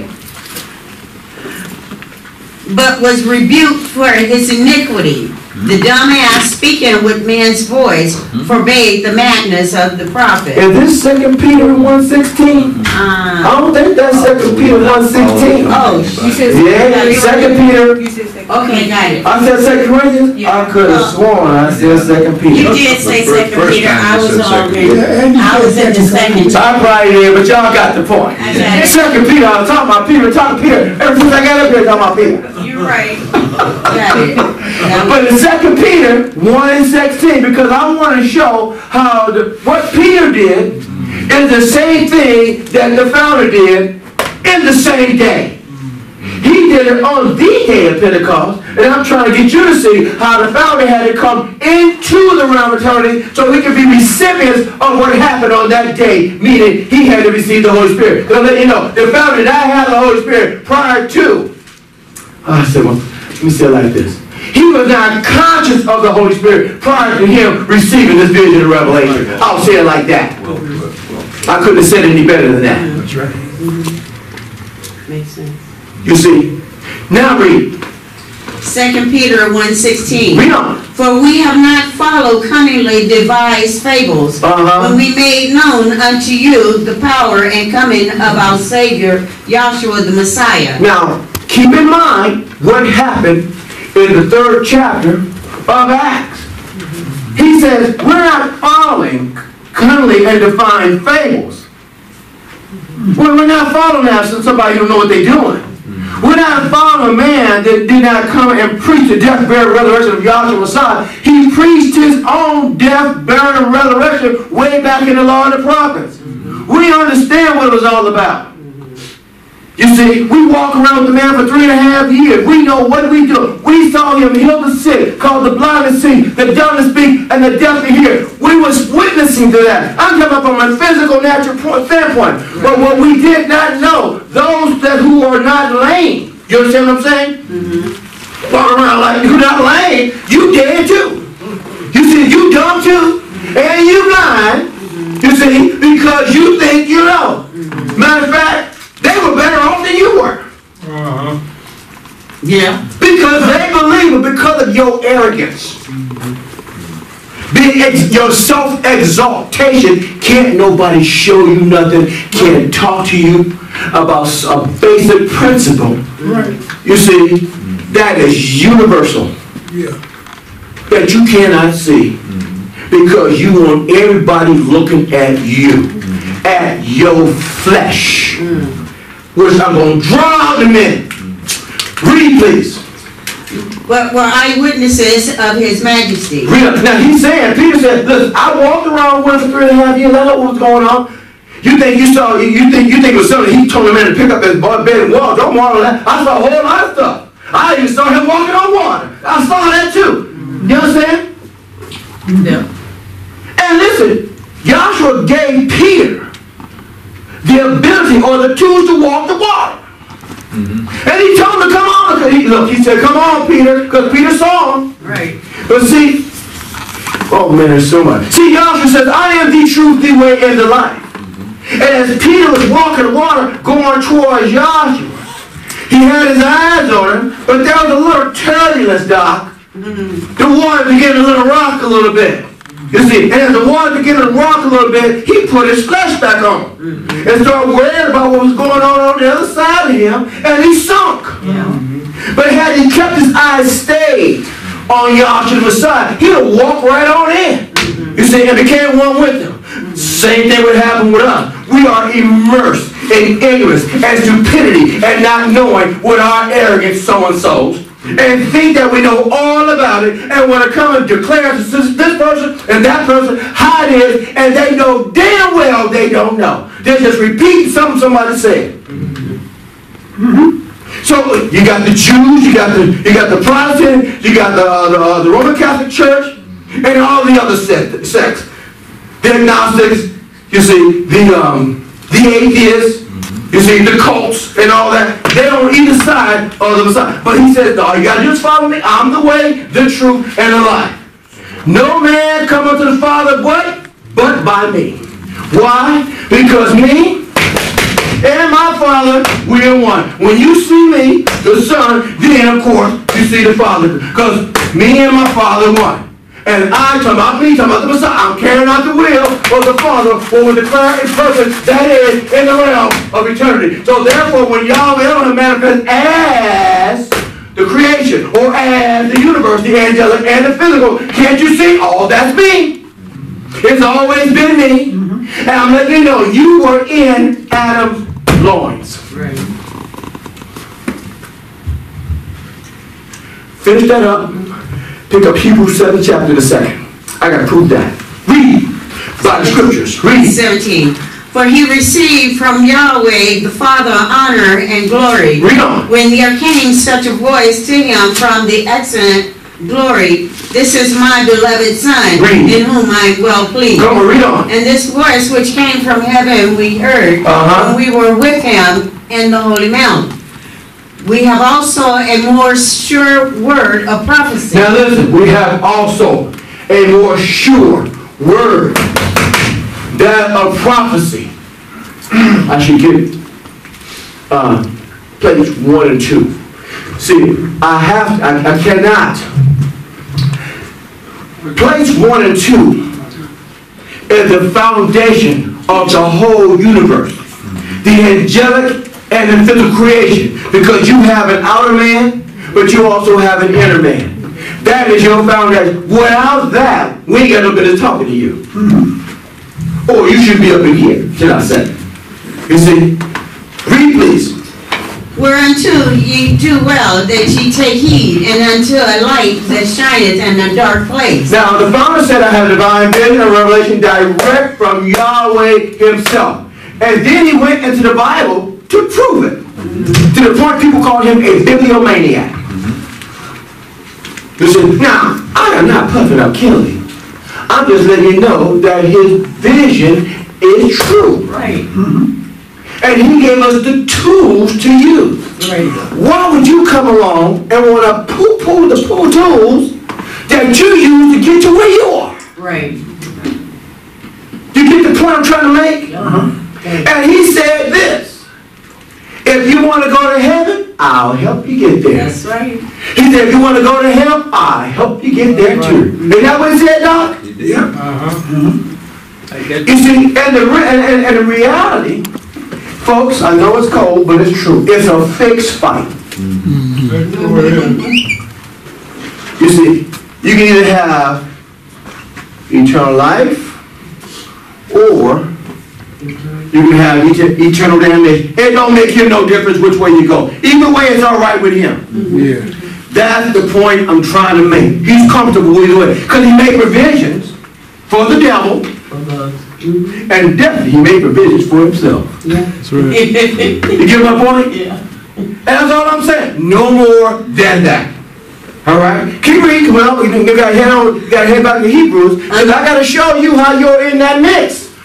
But was rebuked for his iniquity. The dumbass speaking with man's voice forbade the madness of the prophet. Is this Second Peter one sixteen? I Uh, don't think that's Second Peter one sixteen. oh, you said. Yeah, Second Peter. Okay, got it. I said Second Corinthians? I could have sworn I said Second You Peter. did say First- Second first Peter, time I you was said on Second there. Yeah, and you I was said in the second. second. I probably did, but y'all got the point. I got it. Second Peter, I was talking about Peter, talking Peter. Ever since I got up here, talking about Peter. You're right. Got it. Now, But in Second Peter one and sixteen, because I want to show how the, what Peter did is the same thing that the founder did in the same day. He did it on the day of Pentecost, and I'm trying to get you to see how the founder had to come into the realm of eternity so he could be recipients of what happened on that day, meaning he had to receive the Holy Spirit. Because let you know, the founder did not have the Holy Spirit prior to. I said, well, let me say it like this. He was not conscious of the Holy Spirit prior to him receiving this vision of revelation. I'll say it like that. I couldn't have said it any better than that. That's right. makes sense. You see? Now read. Second Peter one sixteen. Read on. For we have not followed cunningly devised fables, Uh-huh. when we made known unto you the power and coming of our Savior, Yahshua the Messiah. Now, keep in mind what happened in the third chapter of Acts. He says, we're not following cunningly and defined fables. Well, we're not following that since somebody don't know what they're doing. We're not following a man that did not come and preach the death, burial, resurrection of Yahshua Messiah. He preached his own death, burial, and resurrection way back in the law and the prophets. We understand what it was all about. You see, we walk around with the man for three and a half years. We know what we do. We saw him heal the sick, cause the blind to see, the dumb to speak, and the deaf to hear. We was witnessing to that. I'm talking about from a physical, natural standpoint. But what we did not know, those that who are not lame, you understand what I'm saying? Mm-hmm. Walk around like you're not lame, you dead too. You see, you dumb too, and you blind, you see, because you think you know. Matter of fact, they were better off than you were. Uh-huh. Yeah. Because they believe it because of your arrogance. Being ex- your self-exaltation. Can't nobody show you nothing, can't talk to you about a basic principle. Right. You see, that is universal. Yeah. That you cannot see. Because you want everybody looking at you. At your flesh. Which I'm going to draw out in a minute. Read, please. But were eyewitnesses of his majesty. Read up. Now he's saying, Peter said, listen, I walked around with him for three and a half years. I know what was going on. You think you saw, you think you think it was something he told the man to pick up his bed and walk. Don't walk on that. I saw a whole lot of stuff. I even saw him walking on water. I saw that too. You understand? Yeah. And listen, Joshua gave for the tools to walk the water. Mm-hmm. And he told him to come on. He, look, he said, come on, Peter, because Peter saw him. Right. But see, oh man, there's so much. See, Joshua says, I am the truth, the way, and the life. Mm-hmm. And as Peter was walking the water, going towards Joshua, he had his eyes on him, but there was a little turbulence, Doc. Mm-hmm. The water began to rock a little bit. You see, and as the water began to rock a little bit, he put his flesh back on. Mm-hmm. And started worrying about what was going on on the other side of him, and he sunk. Yeah. Mm-hmm. But had he kept his eyes stayed on Yahshua the Messiah, he'd have walked right on in. Mm-hmm. You see, and became one with him. Mm-hmm. Same thing would happen with us. We are immersed in ignorance and stupidity and not knowing what our arrogant so-and-sos and think that we know all about it and want to come and declare to this, this person and that person how it is, and they know damn well they don't know. They're just repeating something somebody said. Mm-hmm. So you got the Jews, you got the you got the Protestant, you got the uh, the, uh, the Roman Catholic Church, and all the other sects, sects. The agnostics, you see, the um, the atheists. You see, the cults and all that, they're on either side of the Messiah. But he says, all you got to do is follow me. I'm the way, the truth, and the life. No man come unto the Father but, but by me. Why? Because me and my Father, we are one. When you see me, the Son, then of course you see the Father. Because me and my Father are one. And I, talking about me, talking about the Messiah, I'm carrying out the will of the Father who will declare his purpose, that is, in the realm of eternity. So therefore, when Yahweh Elohim manifests as the creation, or as the universe, the angelic and the physical, can't you see? All that's me. It's always been me. Mm-hmm. And I'm letting you know, you were in Adam's loins. Right. Finish that up. Pick up Hebrews seven chapter the second. I gotta prove that. Read by the scriptures. Read. seventeen. For he received from Yahweh the Father honor and glory. Read on. When there came such a voice to him from the excellent glory, this is my beloved Son, read. In whom I am well pleased. Come on, read on. And this voice which came from heaven we heard uh-huh. when we were with him in the holy mount. We have also a more sure word of prophecy. Now listen, we have also a more sure word that of prophecy. I should get uh, place one and two. See, I have, I, I cannot. Place one and two is the foundation of the whole universe. The angelic and the physical creation, because you have an outer man, but you also have an inner man. That is your foundation. Without that, we ain't got no business talking to you. Mm-hmm. Or you should be up in here, should I say? You see? Read, please. Whereunto ye do well that ye take heed, and unto a light that shineth in a dark place. Now, the founder said I have divine vision and revelation direct from Yahweh himself. And then he went into the Bible to prove it. Mm-hmm. To the point people call him a bibliomaniac. Mm-hmm. You see, now, I am not puffing up Kelly. I'm just letting you know that his vision is true. Right. Mm-hmm. And he gave us the tools to use. Right. Why would you come along and want to poo-poo the poo tools that you use to get to where you are? Right. You get the point I'm trying to make? Uh-huh. And he said this. If you want to go to heaven, I'll help you get there. That's right. He said, if you want to go to hell, I'll help you get there right. too. Isn't that what he said, Doc? He did. Yeah. Uh-huh. Mm-hmm. You see, and the, and, and, and the reality, folks, I know it's cold, but it's true. It's a fixed fight. Mm-hmm. You see, you can either have eternal life or you can have eternal damnation. It don't make you no difference which way you go. Either way, it's all right with him. Yeah. That's the point I'm trying to make. He's comfortable either way. Because he made provisions for the devil. And definitely he made provisions for himself. Yeah. That's right. You get my point? Yeah. And that's all I'm saying. No more than that. All right? Keep reading. Well, you got to head on, got to head back to Hebrews. Because I got to show you how you're in that mix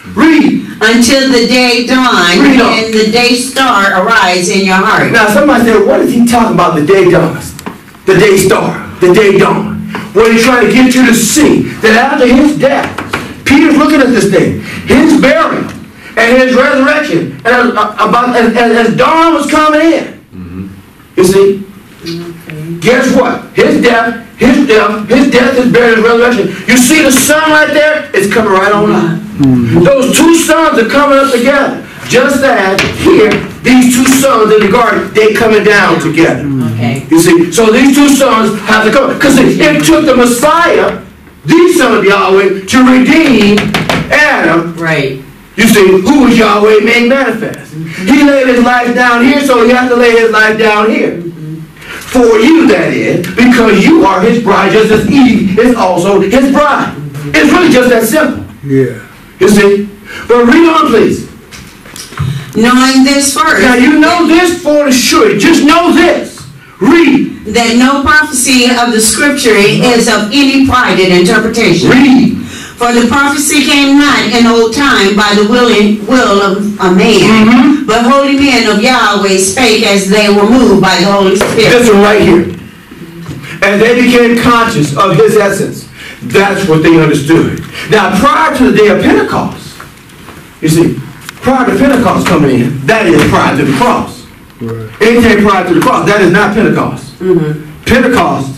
Read. Until the day dawn Read on. and the day star arise in your heart. Now somebody said, what is he talking about, the day dawns? The day star, the day dawn. What he's trying to get you to see, that after his death, Peter's looking at this thing, his burial and his resurrection, and as, about, as, as, as dawn was coming in, mm-hmm. you see, okay. Guess what? His death, his death, his death, his burial, his resurrection. You see the sun right there? It's coming right on up. Mm-hmm. Those two suns are coming up together. Just as here, these two suns in the garden, they coming down together. Okay. You see, so these two sons have to come. Because it, it took the Messiah, the Son of Yahweh, to redeem Adam. Right. You see, who was Yahweh made manifest. Mm-hmm. He laid his life down here, so he has to lay his life down here. Mm-hmm. For you, that is, because you are his bride, just as Eve is also his bride. Mm-hmm. It's really just that simple. Yeah. You see? But read on, please. Knowing this first. Now you know this for sure. Just know this. Read. That no prophecy of the scripture is of any private interpretation. Read. For the prophecy came not in old time by the willing will of a man, mm-hmm. but holy men of Yahweh spake as they were moved by the Holy Spirit. This one right here. And they became conscious of his essence. That's what they understood. Now prior to the day of Pentecost, you see, prior to Pentecost coming in, that is prior to the cross. Right. Anything prior to the cross, that is not Pentecost. Mm-hmm. Pentecost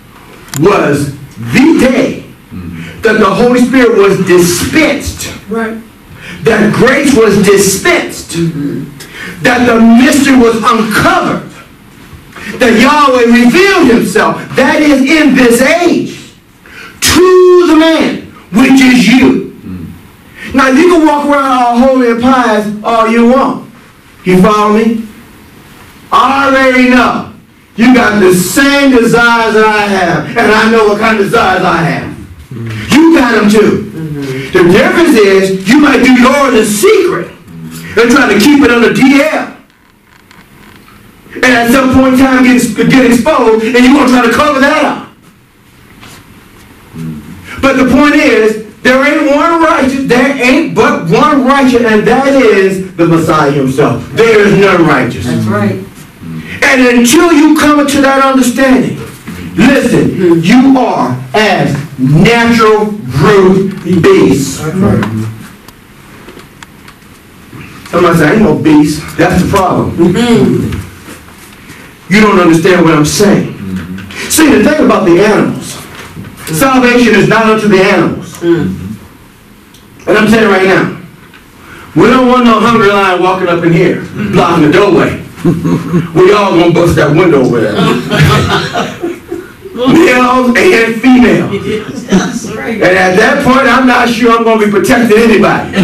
was the day mm-hmm. that the Holy Spirit was dispensed. Right. That grace was dispensed. Mm-hmm. That the mystery was uncovered. That Yahweh revealed himself. That is in this age. To the man, which is you. Mm-hmm. Now you can walk around all holy and pious all you want. You follow me? I already know. You got the same desires that I have. And I know what kind of desires I have. Mm-hmm. You got them too. Mm-hmm. The difference is you might do yours in secret. And try to keep it under D L. And at some point in time get, get exposed and you're going to try to cover that up. But the point is, there ain't one righteous, there ain't but one righteous, and that is the Messiah himself. There is none righteous. That's right. And until you come to that understanding, listen, you are as natural brute beasts. That's right. Somebody say, I ain't no beast. That's the problem. Mm-hmm. You don't understand what I'm saying. Mm-hmm. See, the thing about the animals, mm-hmm. salvation is not unto the animals. Mm-hmm. And I'm saying right now, we don't want no hungry lion walking up in here, mm-hmm. blocking the doorway. We all gonna bust that window over there. Males and females. That's right. And at that point, I'm not sure I'm gonna be protecting anybody.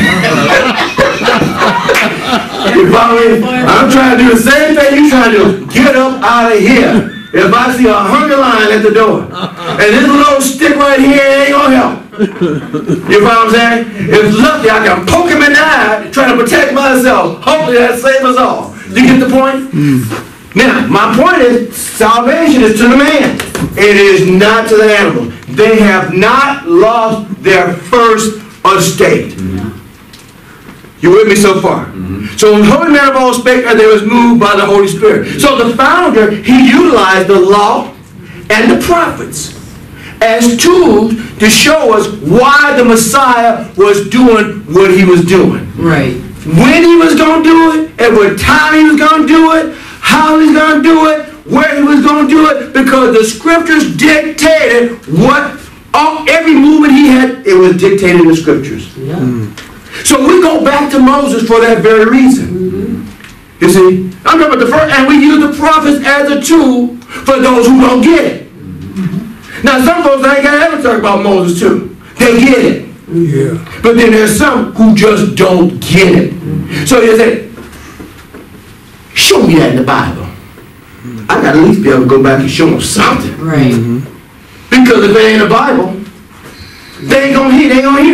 You follow me? I'm trying to do the same thing you trying to do. Get up out of here. If I see a hungry lion at the door, and this little stick right here ain't gonna help. You follow what I'm saying? If lucky, I can poke him in the eye, trying to protect myself. Hopefully that saves us all. Do you get the point? Mm. Now, my point is, salvation is to the man. It is not to the animal. They have not lost their first estate. Mm-hmm. You with me so far? Mm-hmm. So when Holy Man of All spake, they was moved by the Holy Spirit. So the founder, he utilized the law and the prophets as tools to show us why the Messiah was doing what he was doing. Right. When he was going to do it, at what time he was going to do it, how he was going to do it, where he was going to do it, because the scriptures dictated what, all, every movement he had, it was dictated in the scriptures. Yeah. Mm. So we go back to Moses for that very reason. Mm-hmm. You see, I'm talking about the first, and we use the prophets as a tool for those who don't get it. Mm-hmm. Now some folks ain't got to ever talk about Moses too. They get it. Yeah. But then there's some who just don't get it. Mm-hmm. So you say, show me that in the Bible. Mm-hmm. I got to at least be able to go back and show them something. Right. Mm-hmm. Because if it ain't in the Bible, they ain't gonna hear. They ain't gonna hear it.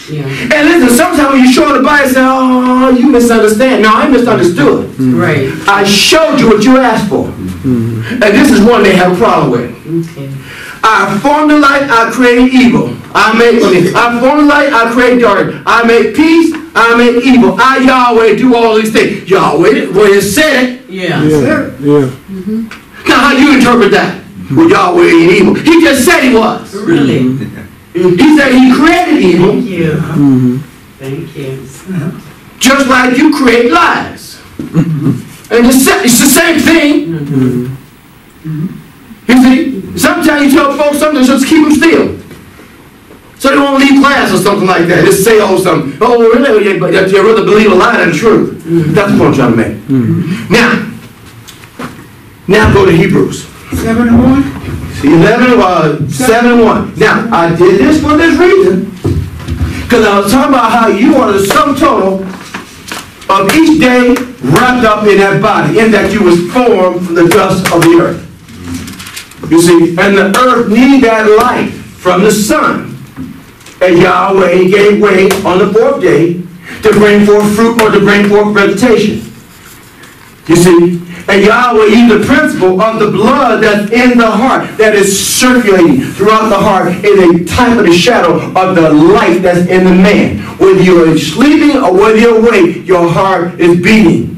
Yeah. And listen, sometimes when you show the Bible, you say, oh, you misunderstand. No, I misunderstood. Right. I showed you what you asked for. And this is one they have a problem with. Okay. I formed the light, I created evil. I make I formed the light, I create darkness. I make peace, I make evil. I, Yahweh, do all these things. Yahweh, well, it said it. Yeah. Yeah, yeah. Now, how do you interpret that? Well, Yahweh ain't evil. He just said he was. Really? He said he created evil. Thank you. Mm-hmm. Thank you. Just like you create lies. And it's the, it's the same thing. Mm-hmm. You see, sometimes you tell folks something just keep them still. So they won't leave class or something like that. Just say oh something. Oh, really? But you'd rather believe a lie than the truth. Mm-hmm. That's the point I'm trying to make. Mm-hmm. Now, now go to Hebrews. Seven and one? See, eleven, uh, seven and one. Now, I did this for this reason. Because I was talking about how you are the sum total of each day wrapped up in that body, in that you was formed from the dust of the earth. You see, and the earth needed that light from the sun. And Yahweh gave way on the fourth day to bring forth fruit or to bring forth vegetation. You see, and Yahweh used the principle of the blood that's in the heart, that is circulating throughout the heart, is a type of the shadow of the light that's in the man. Whether you're sleeping or whether you're awake, your heart is beating.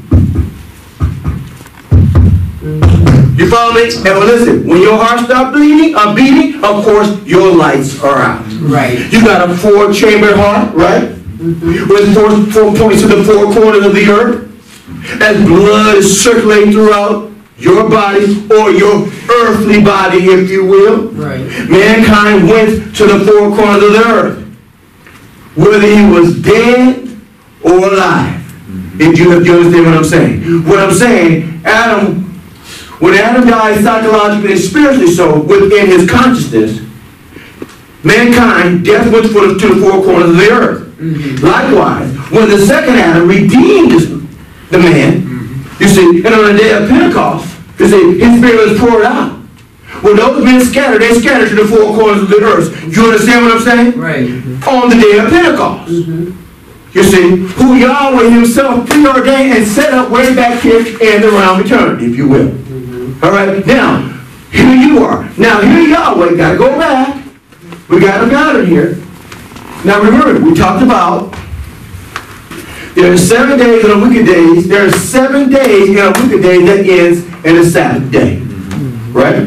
You follow me? And well, listen, when your heart stops bleeding, or beating, of course, your lights are out. Right. You got a four-chambered heart, right? Mm-hmm. With four, four points to the four corners of the earth. As blood is circulating throughout your body, or your earthly body, if you will. Right. Mankind went to the four corners of the earth, whether he was dead or alive. Mm-hmm. If you, if you understand what I'm saying. Mm-hmm. What I'm saying, Adam, when Adam died psychologically and spiritually so, within his consciousness, mankind, death went to the four corners of the earth. Mm-hmm. Likewise, when the second Adam redeemed his, the man, mm-hmm. you see, and on the day of Pentecost, you see, his spirit was poured out. When those men scattered, they scattered to the four corners of the earth. You understand what I'm saying? Right. Mm-hmm. On the day of Pentecost. Mm-hmm. You see, who Yahweh himself preordained and set up way back here in the realm of eternity, if you will. Mm-hmm. All right, now, here you are. Now, here Yahweh, got to go back. We got a pattern here. Now, remember, we talked about there are seven days in a wicked days. There are seven days in a wicked day that ends in a Sabbath day. Mm-hmm. Right?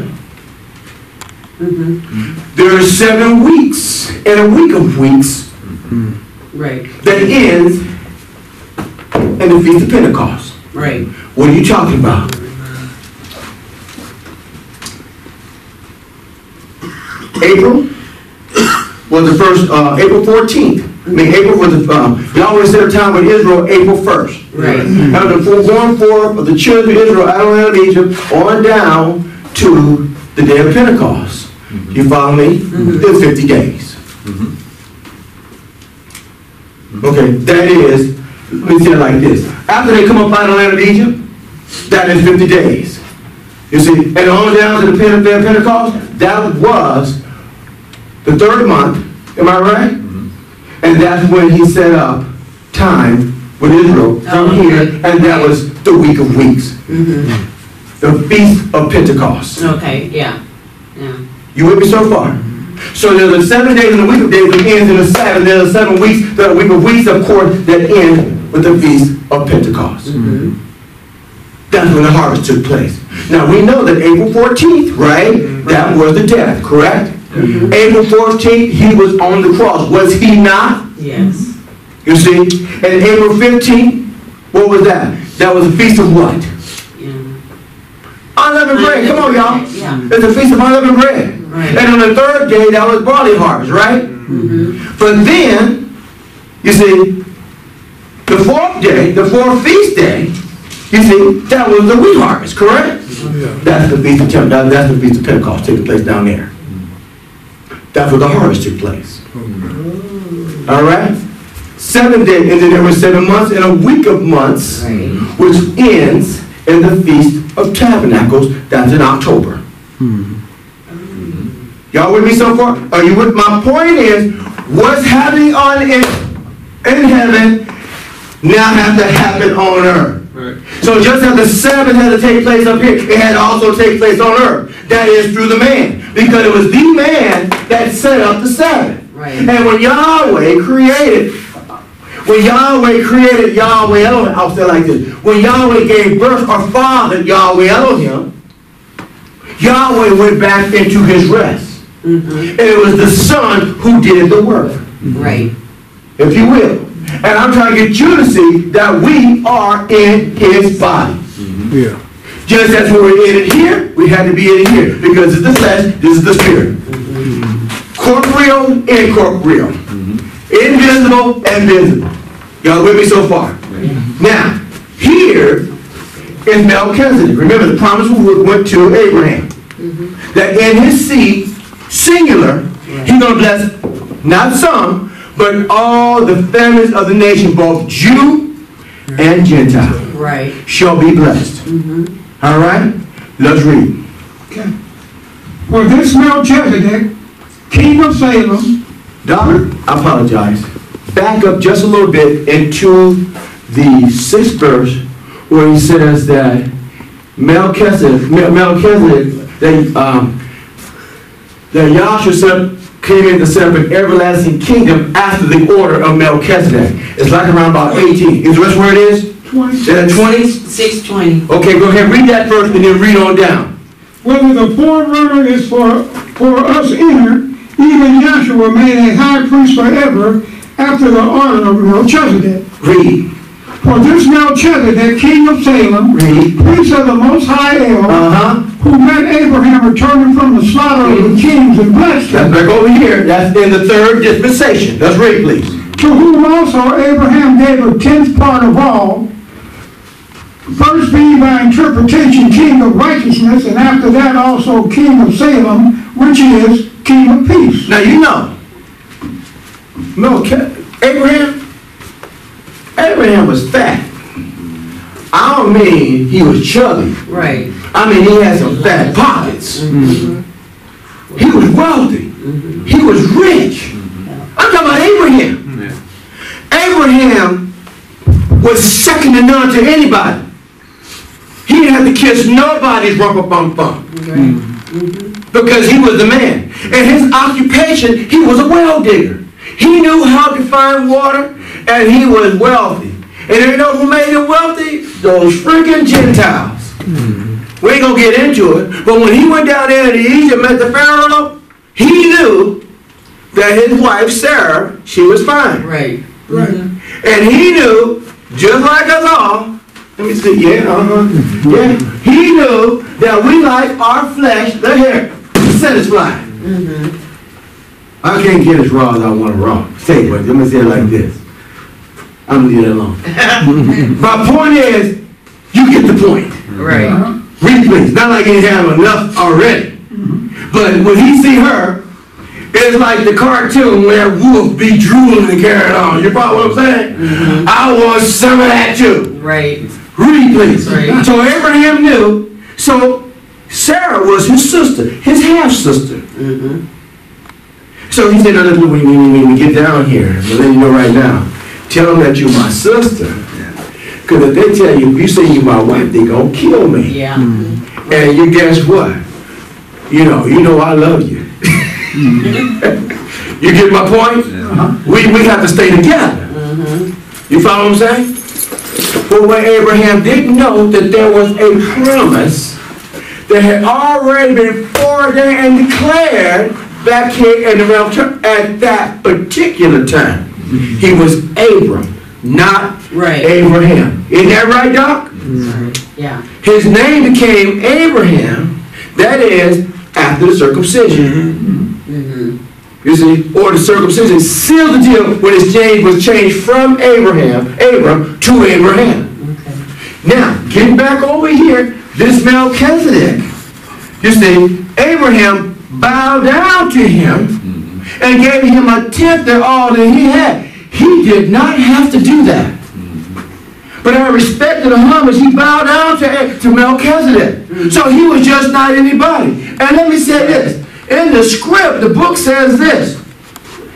Mm-hmm. There are seven weeks in a week of weeks. Mm-hmm. Right. That ends in the Feast of Pentecost. Right. What are you talking about? April was the first, uh, April fourteenth. I mean, April was the, uh, Yahweh set a time with Israel, April first. Right. And the going forth of the children of Israel out of the land of Egypt on down to the day of Pentecost. Mm-hmm. You follow me? Mm-hmm. It's fifty days. Mm-hmm. Okay, that is, let me say it like this. After they come up out of the land of Egypt, that is fifty days. You see, and on down to the day of Pentecost, that was the third month. Am I right? Mm-hmm. And that's when he set up time with Israel from oh, here, okay. And that was the week of weeks. Mm-hmm. The Feast of Pentecost. Okay, yeah. Yeah. You with me so far? So there's the seven days in the week of days that ends in the Sabbath. There's the seven weeks, the week of weeks, of course, that end with the Feast of Pentecost. Mm-hmm. That's when the harvest took place. Now we know that April fourteenth, right? Mm-hmm. That was the death, correct? Mm-hmm. April fourteenth, he was on the cross. Was he not? Yes. You see? And April fifteenth, what was that? That was the Feast of what? Yeah. Unleavened bread. Come on, y'all. Yeah. It's the Feast of unleavened bread. Right. And on the third day, that was barley harvest, right? Mm-hmm. But then, you see, the fourth day, the fourth feast day, you see, that was the wheat harvest, correct? Yeah. That's the feast of Pentecost. That's the feast of Pentecost taking place down there. That's where the harvest took place. Mm-hmm. All right? Seven days, and then there were seven months and a week of months, right, which ends in the Feast of Tabernacles. That's in October. Mm-hmm. Y'all with me so far? Are you with? My point is, what's happening on in, in heaven now has to happen on earth. Right. So just as the Sabbath had to take place up here, it had to also take place on earth. That is through the man. Because it was the man that set up the Sabbath. Right. And when Yahweh created, when Yahweh created Yahweh Elohim, I'll say it like this. When Yahweh gave birth or fathered Yahweh Elohim, Yahweh went back into his rest. Mm-hmm. And it was the Son who did the work. Right. If you will. And I'm trying to get you to see that we are in his body. Yeah. Just as we were in it here, we had to be in it here. Because it's the flesh, this is the spirit. Mm-hmm. Corporeal, incorporeal. Mm-hmm. Invisible and visible. Y'all with me so far? Mm-hmm. Now, here is Melchizedek. Remember the promise went to Abraham. Mm-hmm. That in his seed, singular, right. He's going to bless not some, but all the families of the nation, both Jew and Gentile, right. shall be blessed. Mm-hmm. All right? Let's read. Okay. For this Melchizedek, king of Salem. Doctor, I apologize. Back up just a little bit into the sixth verse where he says that Melchizedek, Melchizedek, that, um, that Yahshua came in to set up an everlasting kingdom after the order of Melchizedek. It's like around about eighteen. Is this where it is? twenty. Is that twenty? six twenty. Okay, go ahead, read that first and then read on down. Whether the forerunner is for, for us inner, even Yahshua made a high priest forever after the order of Melchizedek. Read. For this Melchizedek, king of Salem, Read. priest of the Most High El, Uh-huh. who met Abraham returning from the slaughter of the kings and blessed him. That's back over here. That's in the third dispensation. Let's read, please. To whom also Abraham gave a tenth part of all, first being by interpretation king of righteousness, and after that also king of Salem, which is king of peace. Now you know, Melchizedek, Abraham, Abraham was fat. I don't mean he was chubby. Right. I mean he had some fat pockets. Mm-hmm. He was wealthy. Mm-hmm. He was rich. Mm-hmm. I'm talking about Abraham. Yeah. Abraham was second to none to anybody. He didn't have to kiss nobody's rumpa bum bum. Mm-hmm. Because he was the man. And his occupation, he was a well digger. He knew how to find water, and he was wealthy. And you know who made him wealthy? Those freaking Gentiles. Mm-hmm. We ain't gonna get into it, but when he went down there to Egypt, met the Pharaoh, he knew that his wife Sarah, she was fine. Right. Right. Mm-hmm. And he knew, just like us all, let me see, yeah, uh-huh, yeah, he knew that we like our flesh, the hair, satisfied. Mm-hmm. I can't get as raw as I want to raw. Say, but let me say it like this. I'm gonna leave it alone. My point is, you get the point. Right. Uh-huh. Read please. Not like he have enough already. Mm-hmm. But when he see her, it's like the cartoon where Wolf be drooling and carrying on. You follow what I'm saying? Mm-hmm. I want some of that too. Right. Read please. Right. So Abraham knew. So Sarah was his sister, his half sister. Mm-hmm. So he said, no, no, when, when, when we get down here, I'm gonna let you know right now. Tell them that you're my sister. Because if they tell you, if you say you're my wife, they gonna kill me. Yeah. Mm-hmm. And you guess what? You know, you know I love you. You get my point? Uh-huh. We, we have to stay together. Mm-hmm. You follow what I'm saying? But when Abraham didn't know that there was a promise that had already been foreordained and declared back here in the realm at that particular time. Mm-hmm. He was Abram, not right. Abraham. Isn't that right, Doc? Mm-hmm. Yeah. His name became Abraham, that is, after the circumcision. Mm-hmm. You see, or the circumcision sealed the deal when his name was changed from Abraham, Abram, to Abraham. Okay. Now, getting back over here, this Melchizedek, you see, Abraham bowed down to him mm-hmm. and gave him a tenth of all that he had. He did not have to do that. Mm-hmm. But out of respect and homage, he bowed down to, to Melchizedek. Mm-hmm. So he was just not anybody. And let me say this. In the script, the book says this.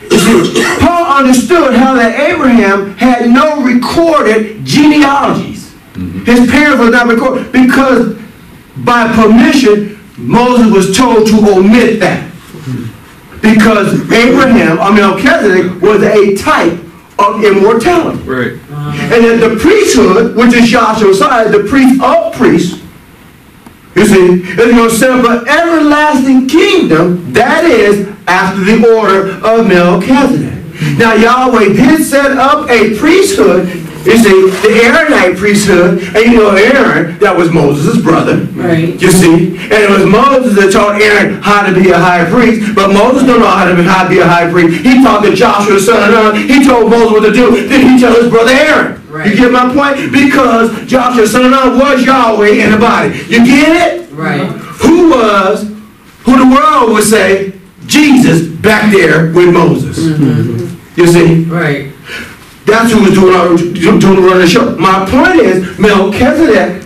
You see, Paul understood how that Abraham had no recorded genealogies. His parents were not recorded because by permission, Moses was told to omit that. Because Abraham, or Melchizedek, was a type of immortality. Right. And then the priesthood, which is Yahshua's side, the priest of priests, you see, is going to set up an everlasting kingdom, that is, after the order of Melchizedek. Now Yahweh did set up a priesthood, you see, the Aaronite priesthood, and you know Aaron, that was Moses' brother. Right. You see, and it was Moses that taught Aaron how to be a high priest, but Moses don't know how to be, how to be a high priest. He taught the Joshua, the son of Nun, he told Moses what to do, then he told his brother Aaron. Right. You get my point? Because Joshua, son of Nun, was Yahweh in the body. You get it? Right. Who was, who the world would say, Jesus back there with Moses. Mm-hmm. You see? Right. That's who was doing our, doing the run of the show. My point is, Melchizedek,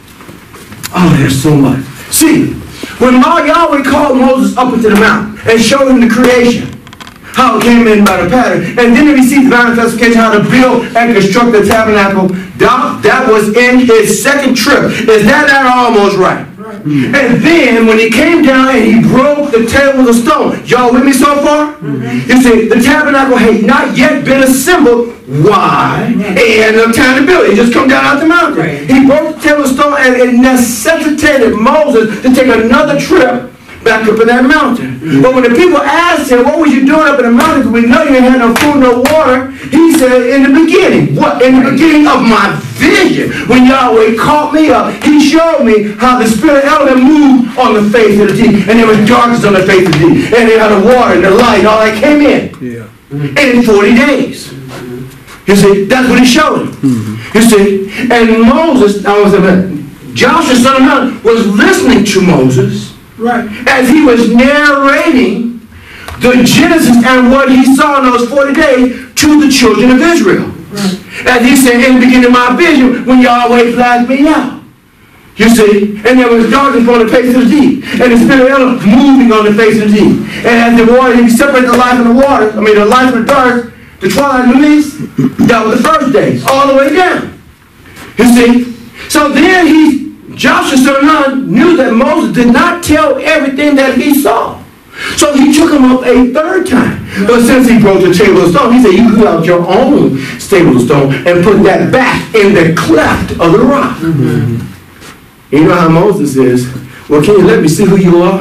oh, there's so much. See, when Yahweh called Moses up into the mountain and showed him the creation, how it came in by the pattern, and then he received the manifestation how to build and construct the tabernacle, that, that was in his second trip. Is that not almost right? And then when he came down and he broke the tables of stone, y'all with me so far? Mm-hmm. You see, the tabernacle had not yet been assembled. Why? He had no time to build it. He just come down out the mountain. Right. He broke the table of stone, and it necessitated Moses to take another trip back up in that mountain. Mm-hmm. But when the people asked him, what was you doing up in the mountain? Because we know you had no food, no water. He said, in the beginning. What? In the beginning of my vision. When Yahweh caught me up, he showed me how the spirit element moved on the face of the deep. And there was darkness on the face of the deep. And there had the water and the light, all that came in. Yeah. Mm-hmm. And in forty days. Mm-hmm. You see, that's what he showed him. Mm-hmm. You see, and Moses, I was Joshua, son of Nun, was listening to Moses. Right. As he was narrating the Genesis and what he saw in those forty days to the children of Israel. Right. As he said, in the beginning of my vision, when Yahweh flashed me out. You see, and there was darkness on the face of the deep, and the spirit of moving on the face of the deep. And as the water, he separated the light from the water, I mean the light from the dark, the twilight and the mist, that was the first days, all the way down. You see? So then he Joshua, son of Nun, knew that Moses did not tell everything that he saw. So he took him up a third time. But since he broke the table of stone, he said, you put out your own table of stone and put that back in the cleft of the rock. Mm-hmm. You know how Moses is. Well, can you let me see who you are?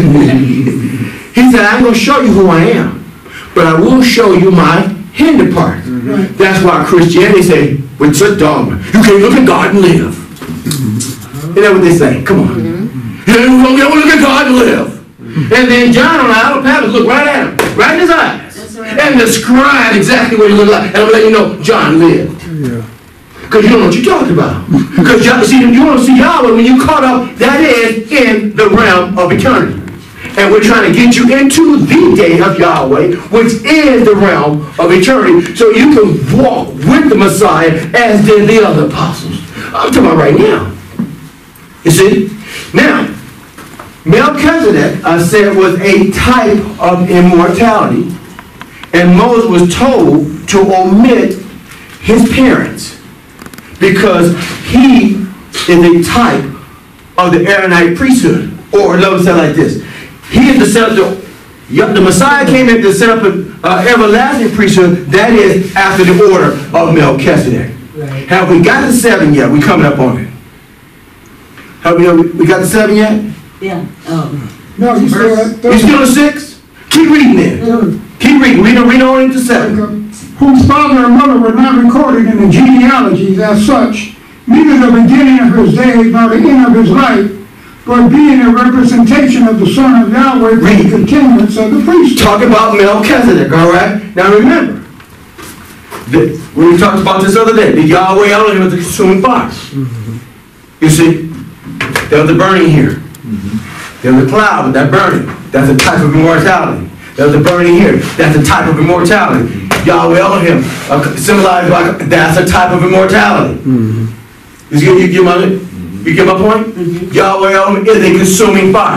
He said, I ain't going to show you who I am, but I will show you my hinder part. Mm-hmm. That's why Christianity say, with your dogma, you can't look at God and live. Isn't that what they say? Come on. Mm-hmm. You don't look at God and live. Mm-hmm. And then John on Isle of Patmos look right at him, right in his eyes, right. And describe exactly what he looked like. And I'm letting you know, John lived. Yeah. Because you don't know what you're talking about. Because you see, you want to see Yahweh when you caught up, that is in the realm of eternity. And we're trying to get you into the day of Yahweh, which is the realm of eternity, so you can walk with the Messiah as did the other apostles. I'm talking about right now. You see? Now, Melchizedek, I said, was a type of immortality, and Moses was told to omit his parents because he is a type of the Aaronite priesthood. Or let me say it like this. He is the son of the, the Messiah came in to set up an uh, everlasting priesthood, that is after the order of Melchizedek. Right. Have we got the seven yet? We coming up on it. Have we, we got the seven yet? Yeah. Um, No, you still at You still at six? Keep reading then. Mm. Keep reading. Read, read on into seven. Whose father and mother were not recorded in the genealogies as such, neither the beginning of his days nor the end of his life, but being a representation of the Son of Yahweh for the continuance of the priesthood. Talk about Melchizedek, all right? Now remember, the, we talked about this other day, the Yahweh Elohim was the consuming fire. Mm-hmm. You see, there was the burning here. Mm-hmm. There was a cloud with that burning. That's a type of immortality. There was a burning here. That's a type of immortality. Mm-hmm. Yahweh Elohim, uh, symbolized like, that's a type of immortality. Mm-hmm. You, you, you, my, you get my point? Mm-hmm. Yahweh Elohim is a consuming fire.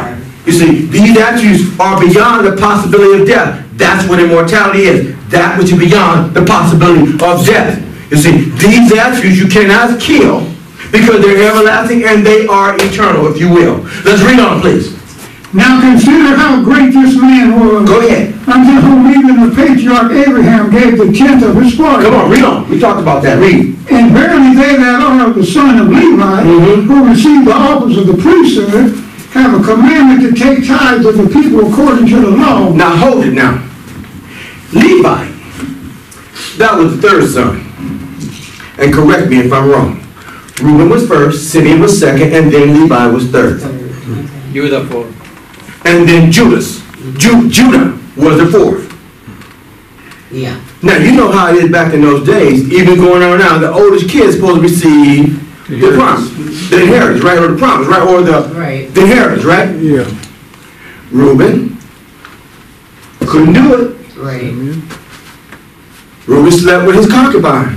You see, these attributes are beyond the possibility of death. That's what immortality is. That which is beyond the possibility of death. You see, these attributes you cannot kill because they're everlasting and they are eternal, if you will. Let's read on, please. Now consider how great this man was. Go ahead. Unto whom even the patriarch Abraham gave the tenth of his spoil. Come on, read on. We talked about that. Read. And verily they that are of the son of Levi, Mhm. who receive the office of the priesthood, have a commandment to take tithes of the people according to the law. Now hold it now. Levi, that was the third son. And correct me if I'm wrong. Reuben was first, Simeon was second, and then Levi was third. Judah fourth. And then Judas, Ju- Judah was the fourth. Yeah. Now you know how it is back in those days, even going on now, the oldest kid is supposed to receive the promise, the inheritance, right? Or the promise, right? Or the, Right. the inheritance, right? Yeah. Reuben couldn't do it. Right. Reuben slept with his concubine.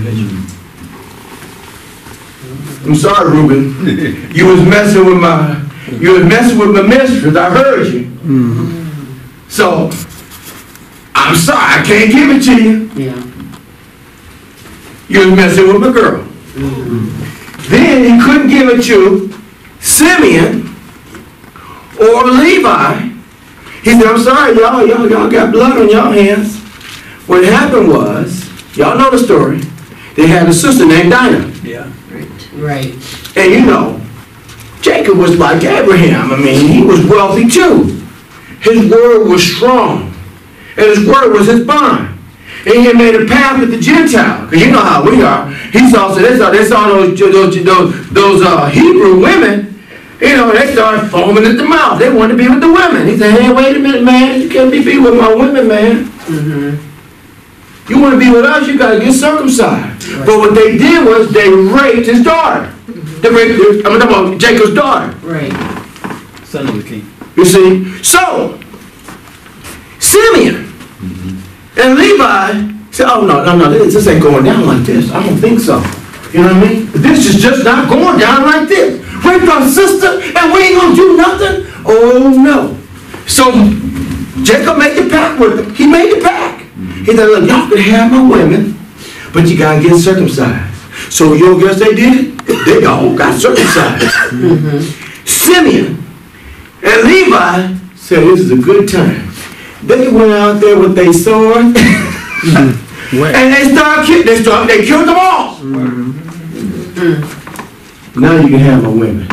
I'm sorry, Reuben. You was messing with my, you was messing with my mistress. I heard you. So, I'm sorry. I can't give it to you. Yeah. You was messing with my girl. Then he couldn't give it to Simeon or Levi. He said, I'm sorry, y'all, y'all, y'all got blood on y'all hands. What happened was, y'all know the story, they had a sister named Dinah. Yeah. Right. And you know, Jacob was like Abraham. I mean, he was wealthy too. His word was strong. And his word was his bond. And he had made a pact with the Gentile. Because you know how we are. He saw, so they saw, they saw those, those, those, those uh, Hebrew women. You know, they started foaming at the mouth. They wanted to be with the women. He said, hey, wait a minute, man. You can't be, be with my women, man. Mm-hmm. You want to be with us, you got to get circumcised. Right. But what they did was they raped his daughter. Mm-hmm. They raped, I'm talking about Jacob's daughter. Right. Son of the king. You see? So, Simeon mm-hmm. and Levi said, oh, no, no, no, this, this ain't going down like this. I don't think so. You know what I mean? This is just not going down like this. Raped our sister and we ain't going to do nothing? Oh, no. So, Jacob made the pact with him. He made the pact. He said, look, y'all can have my women, but you got to get circumcised. So you know guess they did? They all got circumcised. Mm-hmm. Simeon and Levi said, this is a good time. They went out there with their sword, mm-hmm. and they started killing, they started, they killed them all. Mm-hmm. Now you can have my women.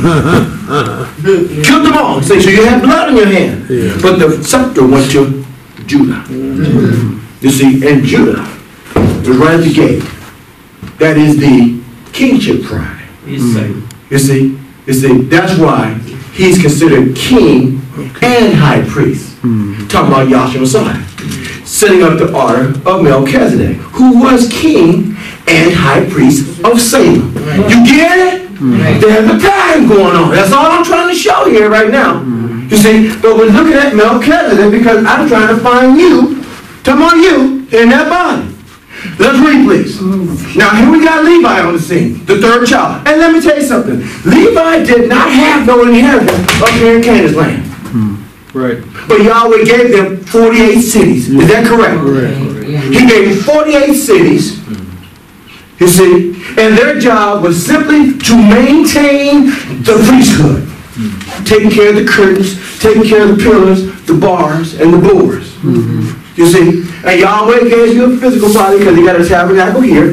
Killed them all. Say, so you have blood in your hand. Yeah. But the scepter went to Judah. Mm-hmm. You see, and Judah was right at the gate. That is the kingship pride. Mm-hmm. You see, you see, that's why he's considered king and high priest. Mm-hmm. Talking about Yahshua Messiah. Setting up the order of Melchizedek, who was king and high priest of Salem. Right. You get it? Right. There's a pattern going on. That's all I'm trying to show here right now. Mm-hmm. You see, but we're looking at Melchizedek because I'm trying to find you, come on you, in that body. Let's read, please. Mm-hmm. Now, here we got Levi on the scene, the third child. And let me tell you something. Levi did not have no inheritance up here in Canaan's land. Mm-hmm. Right. But Yahweh gave them forty-eight cities. Yeah. Is that correct? Correct. Yeah. He gave them forty-eight cities. You see, and their job was simply to maintain the priesthood, mm-hmm. taking care of the curtains, taking care of the pillars, the bars, and the doors. Mm-hmm. You see, and Yahweh gave you a physical body because you got a tabernacle here,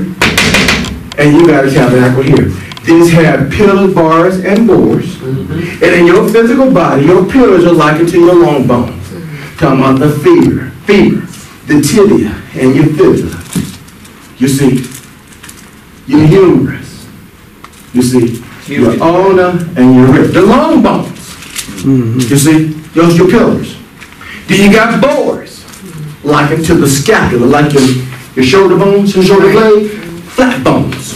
and you got a tabernacle here. These have pillars, bars, and doors, mm-hmm. and in your physical body, your pillars are likened to your long bones. Mm-hmm. Talking about the fever, fever, the tibia, and your fibula. You see. Your humerus, you see, your ulna and your rib, the long bones, mm-hmm. you see, those are your pillars. Then you got bores, likened to the scapula, like your, your shoulder bones, your shoulder blade, flat bones.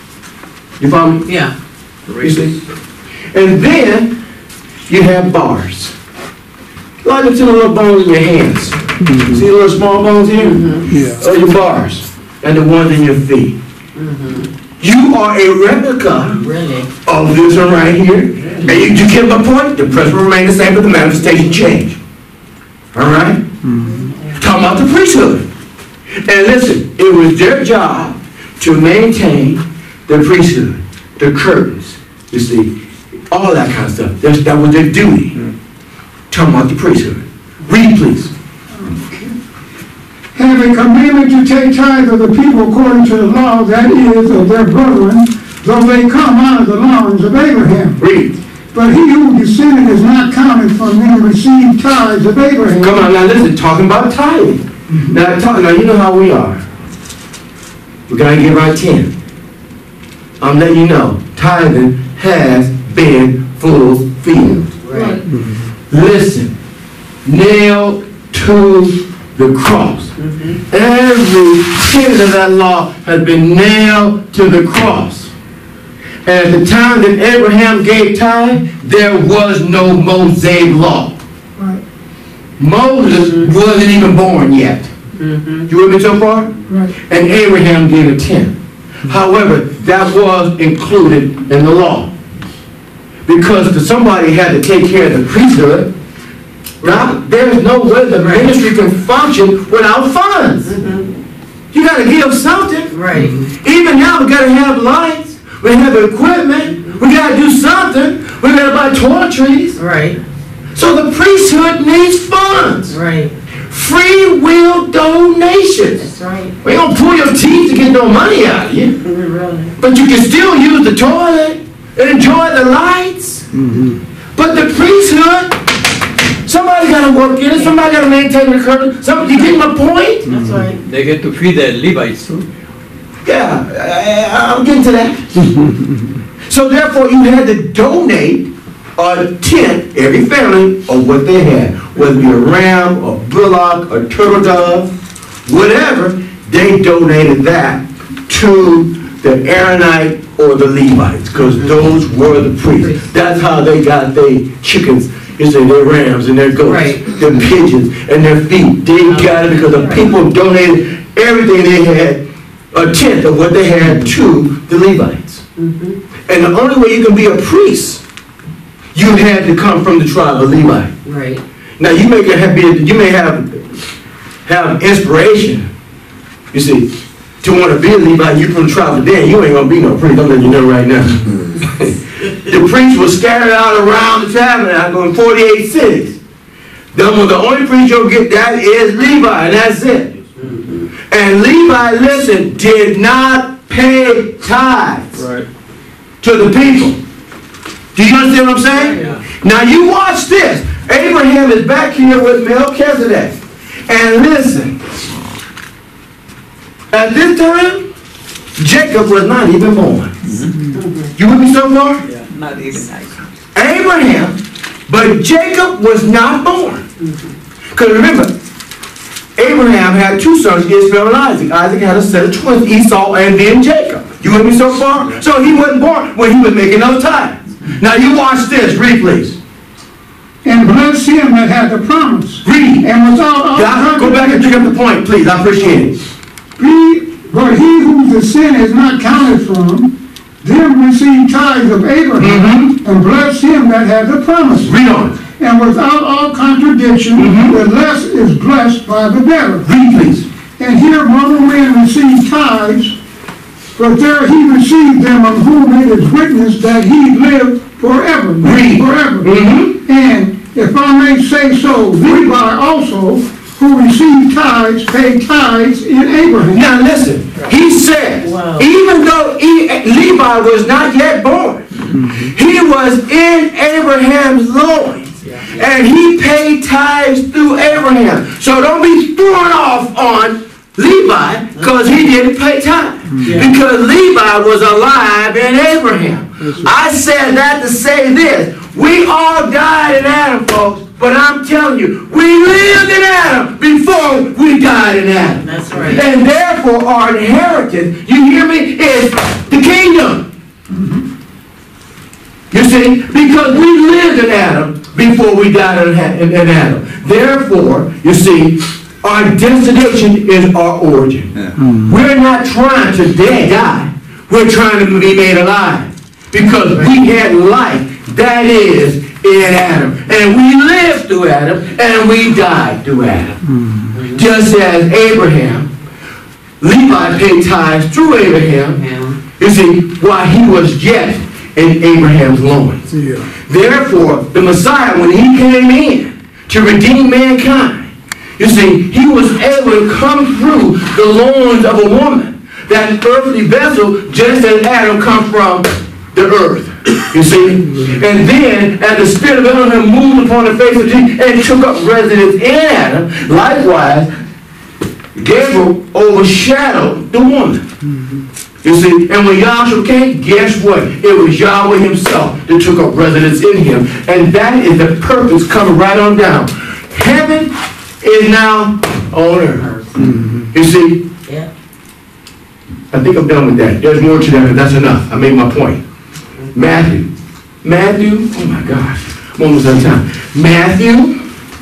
You follow me? Yeah. You see? And then you have bars, likened to the little bones in your hands. Mm-hmm. See the little small bones here? Mm-hmm. Yeah. Those are your bars, and the ones in your feet. Mm-hmm. You are a replica really? Of this one right here. And you, you get my point? The principle remain the same, but the manifestation change. All right? Mm-hmm. Talking about the priesthood. And listen, it was their job to maintain the priesthood, the curtains, you see, all that kind of stuff. That's, that was their duty. Mm-hmm. Talking about the priesthood. Read, please. Have a commandment to take tithe of the people according to the law, that is, of their brethren, though they come out of the loins of Abraham. Read. But he who descended is not counted from them received tithes of Abraham. Come on, now listen, talking about tithing. Mm-hmm. Now, talk, now, you know how we are. We got to give our ten. I'm letting you know, tithing has been fulfilled. Right. Mm-hmm. Listen, nailed to the cross. Mm-hmm. Every tenet of that law has been nailed to the cross. And at the time that Abraham gave tithe, there was no Mosaic law. Right. Moses mm-hmm. wasn't even born yet. Mm-hmm. You with me so far? Right. And Abraham gave a tenth. Mm-hmm. However, that was included in the law. Because somebody had to take care of the priesthood. Now, there's no way the ministry can function without funds. Mm-hmm. You got to give something. Right. Even now, we got to have lights. We have equipment. We got to do something. We got to buy toiletries. Right. So the priesthood needs funds. Right. Free will donations. That's right. We don't pull your teeth to get no money out of you. Really. But you can still use the toilet and enjoy the lights. Mm-hmm. But the priesthood, somebody got to work in it. Somebody got to maintain the curtain. Somebody, you get my point? That's right. They get to feed the Levites too. Yeah, I, I'm getting to that. So therefore, you had to donate a tenth, every family, of what they had. Whether it be a ram, a bullock, a turtle dove, whatever, they donated that to the Aaronite or the Levites, because those were the priests. That's how they got their chickens, you say their rams and their goats, right. their pigeons and their feet. They got it because the people donated everything they had, a tenth of what they had to the Levites. Mm-hmm. And the only way you can be a priest, you had to come from the tribe of Levi. Right. Now you may have be, you may have have inspiration, you see, to want to be a Levite. You from the tribe of Dan, you ain't gonna be no priest. I'm letting you know right now. The priests were scattered out around the tabernacle in forty-eight cities. Them were the only priest you'll get. That is Levi, and that's it. And Levi, listen, did not pay tithes Right. to the people. Do you understand what I'm saying? Yeah. Now you watch this. Abraham is back here with Melchizedek. And listen, at this time, Jacob was not even born. Mm-hmm. You with me so far? Yeah, not even nice. Abraham, but Jacob was not born. Because mm-hmm. remember, Abraham had two sons, Ishmael and Isaac. Isaac had a set of twins, Esau and then Jacob. You with me so far? Yeah. So he wasn't born when he was making those tithes. Now you watch this. Read, please. And bless him that had the promise. Read. And without all God, go back and pick up the point, please. I appreciate it. He, but he whose the sin is not counted from, them received tithes of Abraham, mm-hmm. and bless him that had the promise. Read on. And without all contradiction, mm-hmm. the less is blessed by the better. Read, please. And here mortal men receive tithes, but there he received them of whom it is witnessed that he lived forever. Read. Forever. Mm-hmm. And if I may say so, Levi also, who received tithes, paid tithes in Abraham. Now listen, he said, wow. even though he, Levi was not yet born, mm-hmm. he was in Abraham's loins, yeah. and he paid tithes through Abraham. So don't be thrown off on Levi because he didn't pay tithes. Yeah. Because Levi was alive in Abraham. Right. I said that to say this. We all died in Adam, folks. But I'm telling you, we lived in Adam before we died in Adam. That's right. And therefore our inheritance, you hear me, is the kingdom. Mm-hmm. You see, because we lived in Adam before we died in, in, in Adam. Therefore, you see, our destination is our origin. Yeah. Mm-hmm. We're not trying to die. We're trying to be made alive. Because we had life That is in Adam. And we live through Adam, and we die through Adam. Mm-hmm. Just as Abraham, Levi paid tithes through Abraham, yeah. You see, while he was yet in Abraham's loins. Yeah. Therefore, the Messiah, when he came in to redeem mankind, you see, he was able to come through the loins of a woman. That earthly vessel, just as Adam come from the earth. You see? And then, as the Spirit of Elohim moved upon the face of Jesus and took up residence in Adam, likewise, Gabriel overshadowed the woman. Mm-hmm. You see? And when Yahshua came, guess what? It was Yahweh himself that took up residence in him. And that is the purpose coming right on down. Heaven is now on earth. Mm-hmm. You see? Yeah. I think I'm done with that. There's more to that, but that's enough. I made my point. Matthew. Matthew, oh my gosh. I'm almost out of time. Matthew,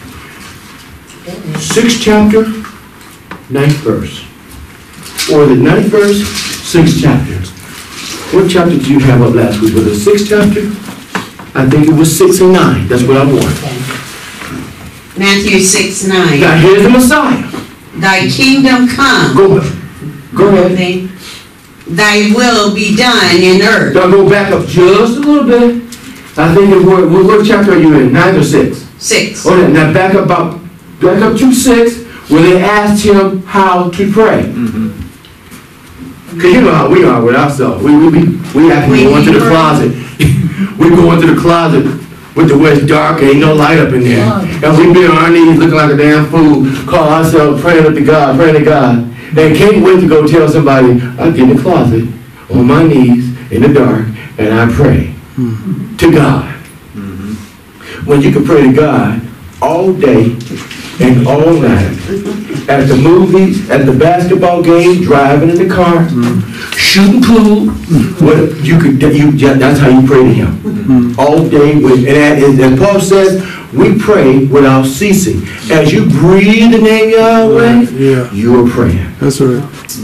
sixth chapter, ninth verse. Or the ninth verse, sixth chapter. What chapter did you have up last week? Was it sixth chapter? I think it was six and nine. That's what I want. Matthew six, nine. Now here's the Messiah. Thy kingdom come. Go ahead. Go ahead. Thy will be done in earth. Now go back up just a little bit. I think it was, what, what chapter are you in? Nine or six? Six. Okay, now back up about back up to six, where they asked him how to pray. Mm-hmm. Cause you know how we are with ourselves. We we we, we actually go into the closet. We go into the closet with the way it's dark, ain't no light up in there, and we be on our knees looking like a damn fool, call ourselves praying up to God, praying to God. They can't wait to go tell somebody, I get in the closet, on my knees, in the dark, and I pray mm-hmm. to God. Mm-hmm. When you can pray to God all day and all night, at the movies, at the basketball game, driving in the car, mm-hmm. shooting pool, mm-hmm. what you could, you, that's how you pray to him. Mm-hmm. All day, with, and as, as Paul says, we pray without ceasing. As you breathe the name Yahweh, yeah. you are praying. That's right.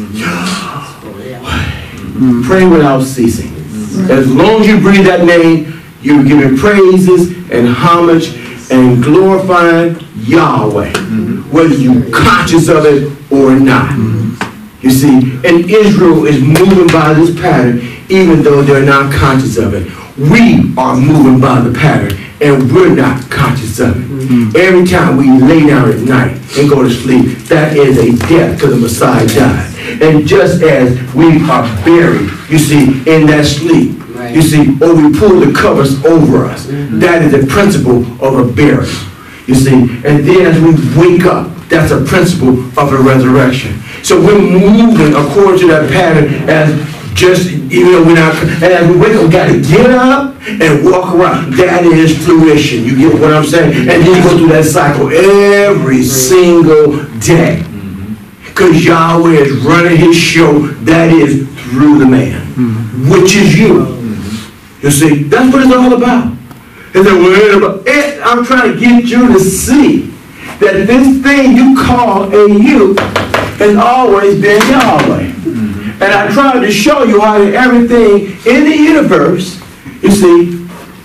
Mm-hmm. Pray without ceasing. Mm-hmm. As long as you breathe that name, you're giving praises and homage and glorifying Yahweh, mm-hmm. whether you're conscious of it or not. Mm-hmm. You see, and Israel is moving by this pattern, even though they're not conscious of it. We are moving by the pattern, and we're not conscious of it. Mm-hmm. Every time we lay down at night and go to sleep, that is a death because the Messiah died. And just as we are buried, you see, in that sleep, right. you see, or we pull the covers over us, mm-hmm. that is a principle of a burial. You see, and then as we wake up, that's a principle of a resurrection. So we're moving according to that pattern as just, even though we're not, and as we wake up, we got to get up and walk around. That is fruition. You get what I'm saying? And then you go through that cycle every single day. Because Yahweh is running his show, that is through the man, which is you. You see, that's what it's all about. It's a, it, I'm trying to get you to see that this thing you call a you has always been Yahweh. And I tried to show you how everything in the universe, you see,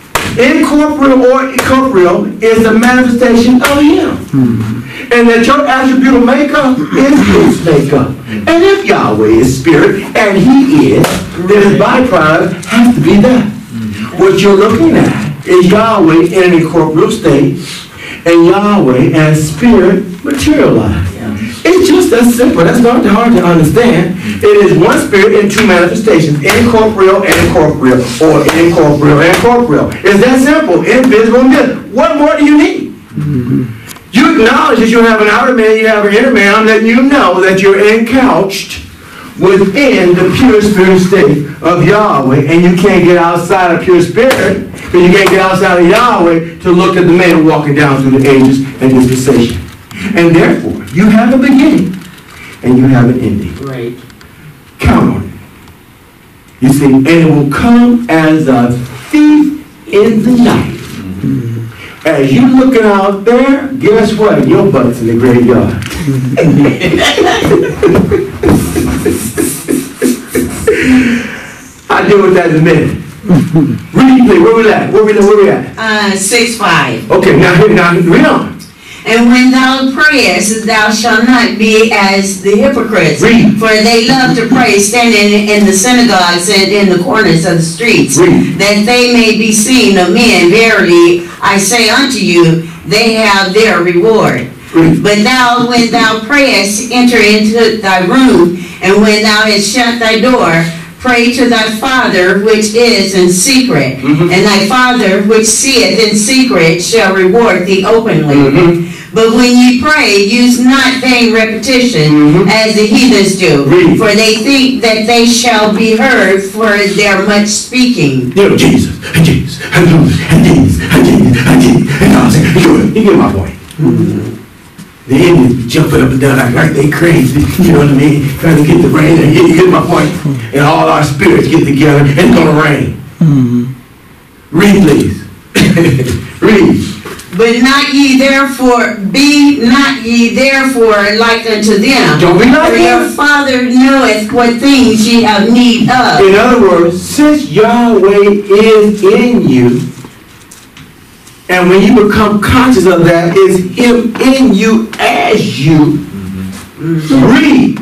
incorporeal or corporeal, is a manifestation of him. Mm-hmm. And that your attribute makeup is his makeup. And if Yahweh is spirit, and he is, then his byproduct has to be that. Mm-hmm. What you're looking at is Yahweh in an incorporeal state, and Yahweh as spirit materialized. It's just that simple. That's not hard to understand. It is one spirit in two manifestations, incorporeal and incorporeal, or incorporeal and corporeal. It's that simple, invisible and visible. What more do you need? Mm-hmm. You acknowledge that you have an outer man, you have an inner man, I'm letting you know that you're encouched within the pure spirit state of Yahweh, and you can't get outside of pure spirit, because you can't get outside of Yahweh to look at the man walking down through the ages and dispensation. And therefore, you have a beginning and you have an ending. Right. Count on it. You see, and it will come as a thief in the night. Mm-hmm. As you looking out there, guess what? Your butt's in the graveyard. I'll deal with that in a minute. Read, please. Where we at? Where we at? Where we at? Uh, six five. Okay, now here, now read on. And when thou prayest, thou shalt not be as the hypocrites. Read. For they love to pray standing in the synagogues and in the corners of the streets, Read. that they may be seen of men. Verily, I say unto you, they have their reward. Read. But thou, when thou prayest, enter into thy room, and when thou hast shut thy door, pray to thy Father which is in secret, Mhm. and thy Father which seeth in secret shall reward thee openly. Mhm. But when ye pray, use not vain repetition, Mhm. as the heathens do, Read. for they think that they shall be heard for their much speaking. You know, Jesus, and Jesus, and Jesus, and Jesus, and Jesus, and Jesus, and God said, you, you get my point. The Indians be jumping up and down like, like they crazy, you know what I mean? Trying to get the rain, and you get my point. And all our spirits get together, and it's gonna rain. Read, please. Read. But not ye therefore, be not ye therefore like unto them. Don't be like For your them. Father knoweth what things ye have need of. In other words, since Yahweh is in you, and when you become conscious of that, is Him in you as you. Read,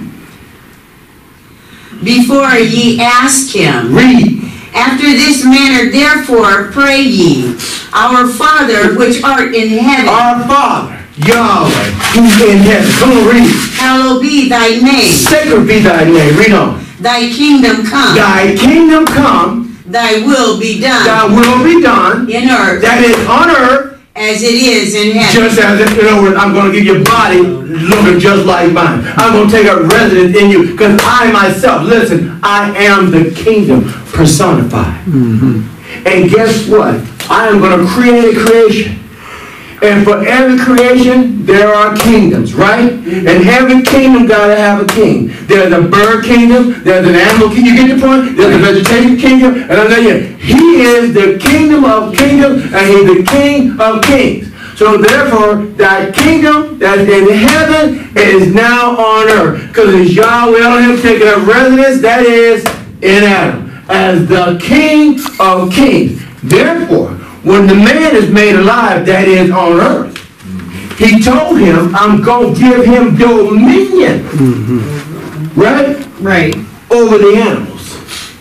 Before ye ask him. read. After this manner therefore pray ye, Our Father which art in heaven, Our Father, Yahweh, who's in heaven. Come on, read. hallowed be thy name. Sacred be thy name. Read on. Thy kingdom come, Thy kingdom come, thy will be thy done will be done. in earth That is on earth, as it is in heaven. just as if, in other words, I'm going to give your body looking just like mine. I'm going to take up residence in you because I myself, listen, I am the kingdom personified. And guess what? I am going to create a creation. And for every creation, there are kingdoms, right? And every kingdom got to have a king. There's a bird kingdom, there's an animal kingdom, you get the point? There's a vegetarian kingdom, and I'm telling you, he is the kingdom of kingdoms, and he's the king of kings. So therefore, that kingdom that's in heaven is now on earth. Because it's Yahweh Elohim taking up residence, that is in Adam, as the king of kings. Therefore, when the man is made alive, that is on earth, he told him, I'm going to give him dominion, right? Right. Over the animals.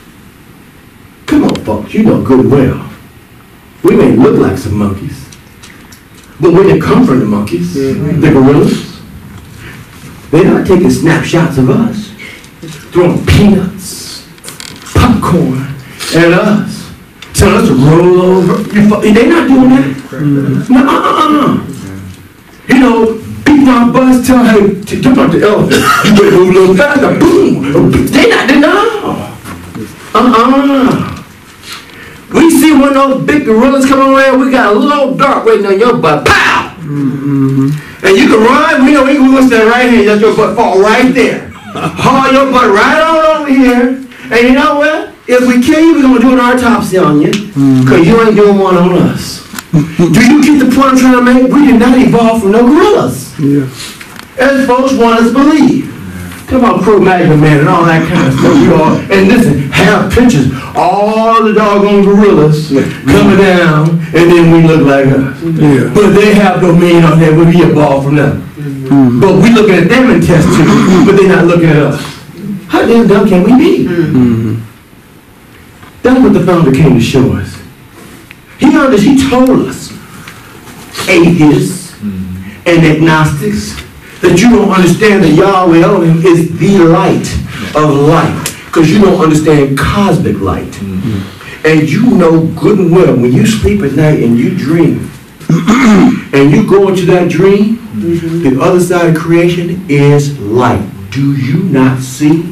Come on, folks, you know good and well. We may look like some monkeys, but when they come from the monkeys, the gorillas, they're not taking snapshots of us, throwing peanuts, popcorn at us. Tell us to roll over. They're not doing that. No, uh-uh. You know, beating our butts, tell hey, to jump out the elephant. You better move a little faster. Boom. They not, they no. Uh-uh. We see one of those big gorillas coming around, we got a little dart waiting on your butt. Pow! And you can run, we know we can stand right here, let your butt fall right there. Haul your butt right on over here. And you know what? If we kill you, we're going to do an autopsy on you, because you ain't doing one on us. Do you get the point I'm trying to make? We did not evolve from no gorillas. Yeah. As folks want us to believe. Come on, Cro-Magnon man and all that kind of stuff. We all, and listen, have pictures, all the doggone gorillas coming down, and then we look like us. Yeah. But they have domain on them, we evolved from them. But we looking at them in test tubes, but they're not looking at us. How damn dumb can we be? Mm-hmm. That's what the founder came to show us. He understood, he told us, atheists and agnostics, that you don't understand that Yahweh Elohim is the light of light, because you don't understand cosmic light. And you know good and well, when you sleep at night and you dream, and you go into that dream, the other side of creation is light. Do you not see?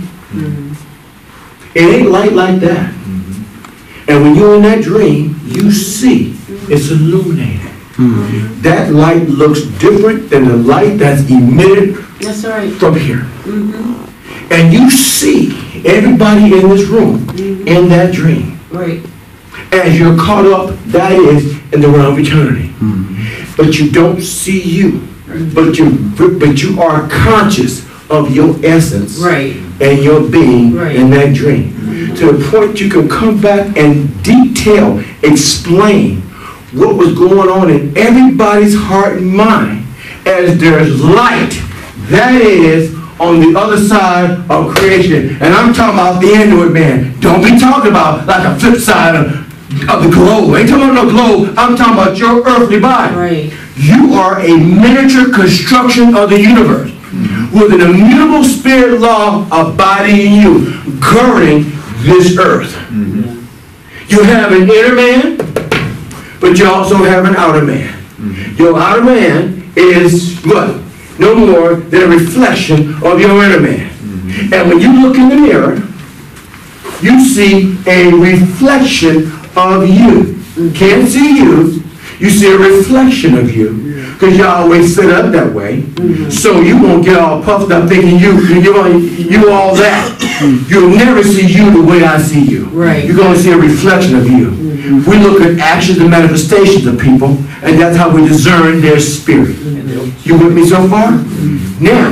It ain't light like that. And when you're in that dream, you see it's illuminated. Mm-hmm. That light looks different than the light that's emitted That's right. from here. Mm-hmm. And you see everybody in this room Mm-hmm. in that dream. Right. As you're caught up, that is in the realm of eternity. Mm-hmm. But you don't see you. But you, but you are conscious of your essence Right. and your being Right. in that dream. To the point you can come back and detail, explain what was going on in everybody's heart and mind as there's light. That is on the other side of creation. And I'm talking about the Android man. Don't be talking about like a flip side of, of the globe. I ain't talking about no globe. I'm talking about your earthly body. Right. You are a miniature construction of the universe with an immutable spirit law abiding in you, governing this earth. You have an inner man, but you also have an outer man. Your outer man is what? No more than a reflection of your inner man. And when you look in the mirror, you see a reflection of you. Can't see you, you see a reflection of you. Because you always set up that way. So you won't get all puffed up thinking you, you, you all that. You'll never see you the way I see you. Right. You're going to see a reflection of you. We look at actions and manifestations of people, and that's how we discern their spirit. You with me so far? Now,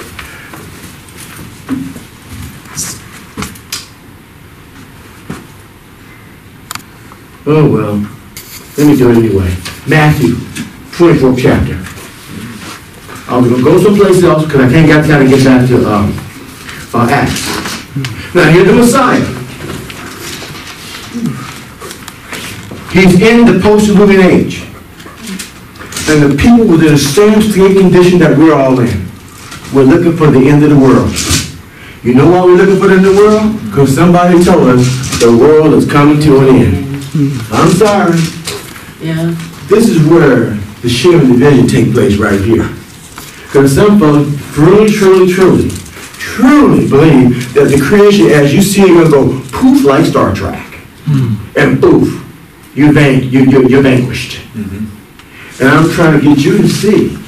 oh well, let me do it anyway. Matthew, twenty-fourth chapter. I'm going to go someplace else because I can't get time to get back to um, uh, Acts. Now here's the Messiah. He's in the post-Diluvian age. And the people were in the same state condition that we're all in. We're looking for the end of the world. You know why we're looking for the end of the world? Because somebody told us the world is coming to an end. I'm sorry. Yeah. This is where the shame and division take place right here. Because some folks truly, truly, truly, truly believe that the creation as you see it will go poof like Star Trek. And poof. You van you, you, you're vanquished. Mm-hmm. And I'm trying to get you to see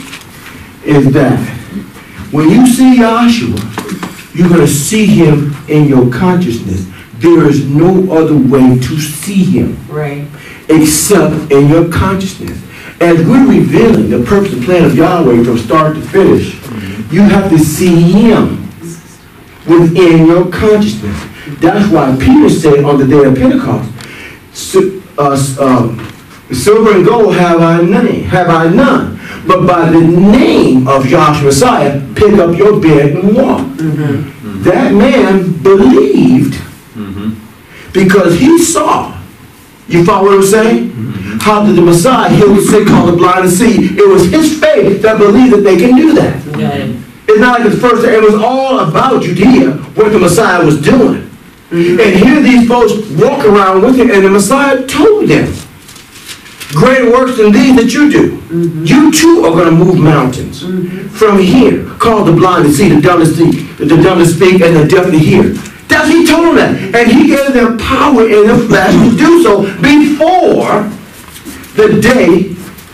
is that when you see Yahshua, you're going to see him in your consciousness. There is no other way to see him Right. except in your consciousness. As we're revealing the purpose and plan of Yahweh from start to finish, mm-hmm. you have to see him within your consciousness. That's why Peter said on the day of Pentecost, Uh, um, silver and gold have I none, have I none, but by the name of Yahshua Messiah, pick up your bed and walk. Mm-hmm. That man believed mm-hmm. because he saw. You follow what I'm saying? Mm-hmm. How did the Messiah heal the sick, call the blind, and see? It was his faith that believed that they can do that. Okay. It's not like the first day. It was all about Judea, what the Messiah was doing. Mm-hmm. And here these folks walk around with him, and the Messiah told them, greater works than these that you do. Mm-hmm. You too are going to move mountains. Mm-hmm. From here, call the blind to see, the dumb to see, the dumb to speak, and the deaf to hear. That's he told them. And he gave them power in the flesh to do so before the day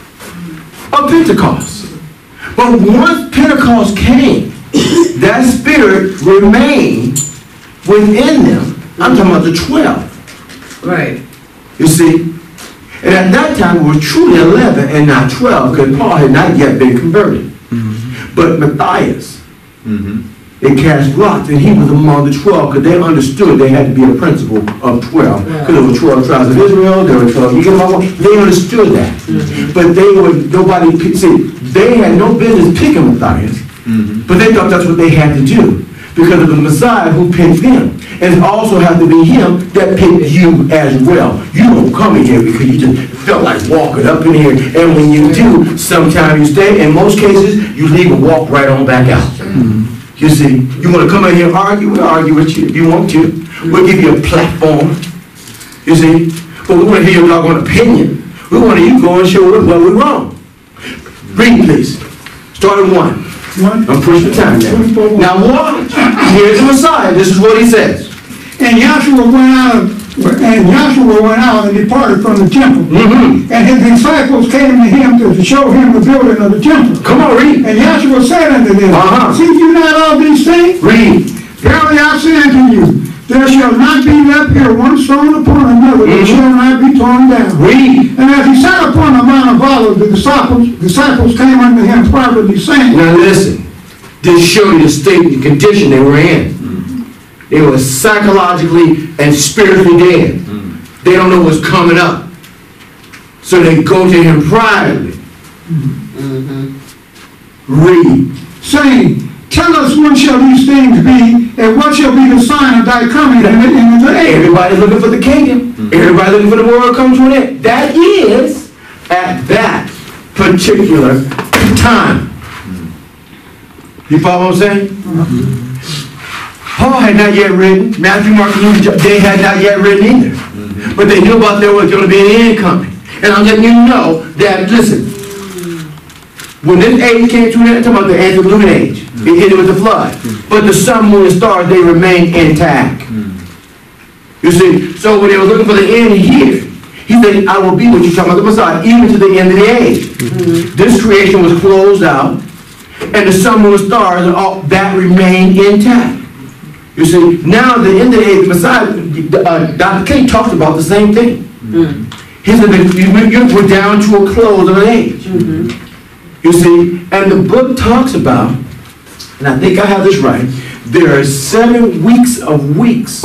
of Pentecost. But once Pentecost came, that spirit remained within them. I'm talking about the twelve. Right. You see? And at that time, we were truly eleven and not twelve, because Paul had not yet been converted. Mm-hmm. But Matthias, mm-hmm. they cast lots, and he was among the twelve, because they understood they had to be a principle of twelve. Because yeah. there were twelve tribes of Israel, there were twelve, you get my point? They understood that. Mm-hmm. But they were, nobody, see, they had no business picking Matthias, mm-hmm. but they thought that's what they had to do. Because of the Messiah who picked them. And it also had to be him that picked you as well. You don't come in here because you just felt like walking up in here. And when you do, sometimes you stay. In most cases, you leave and walk right on back out. Mm-hmm. You see, you want to come in here and argue? We'll argue with you if you want to. We'll give you a platform. You see? But we want to hear your doggone opinion. We want you to go and show us where we're wrong. Read, please. Start at one. I'm pushing the time now. Now watch. Here's the Messiah. This is what he says. And Yahshua went out of, and Yahshua went out and departed from the temple. Mm-hmm. And his disciples came to him to show him the building of the temple. Come on, read. And Yahshua said unto them, uh-huh. See you not all these things? Read. Verily I say unto you, there shall not be left here one stone upon another that mm-hmm. shall not be torn down. Read. And as he sat upon the Mount of Olives, the disciples, disciples came unto him privately, saying, now listen, This showed you the state and condition they were in. They were psychologically and spiritually dead. They don't know what's coming up. So they go to him privately. Read. saying, tell us when shall these things be, and what shall be the sign of thy coming in the end of the age? Everybody's looking for the kingdom. Everybody's looking for the world to come to an end. That is at that particular time. You follow what I'm saying? Paul had not yet written. Matthew, Mark, and Luke, they had not yet written either. But they knew about there was going to be an end coming. And I'm letting you know that, listen, when this age came to an end, I'm talking about the antediluvian age. It ended with the flood. But the sun, moon, and stars, they remained intact. You see, so when they were looking for the end here, he said, I will be what you're talking about, the Messiah, even to the end of the age. Mm-hmm. This creation was closed out, and the sun, moon, and stars, and all that remained intact. You see, now the end of the age, the Messiah, uh, Doctor King talked about the same thing. Mm-hmm. He said that we're down to a close of an age. Mm-hmm. You see, and the book talks about, and I think I have this right, there are seven weeks of weeks.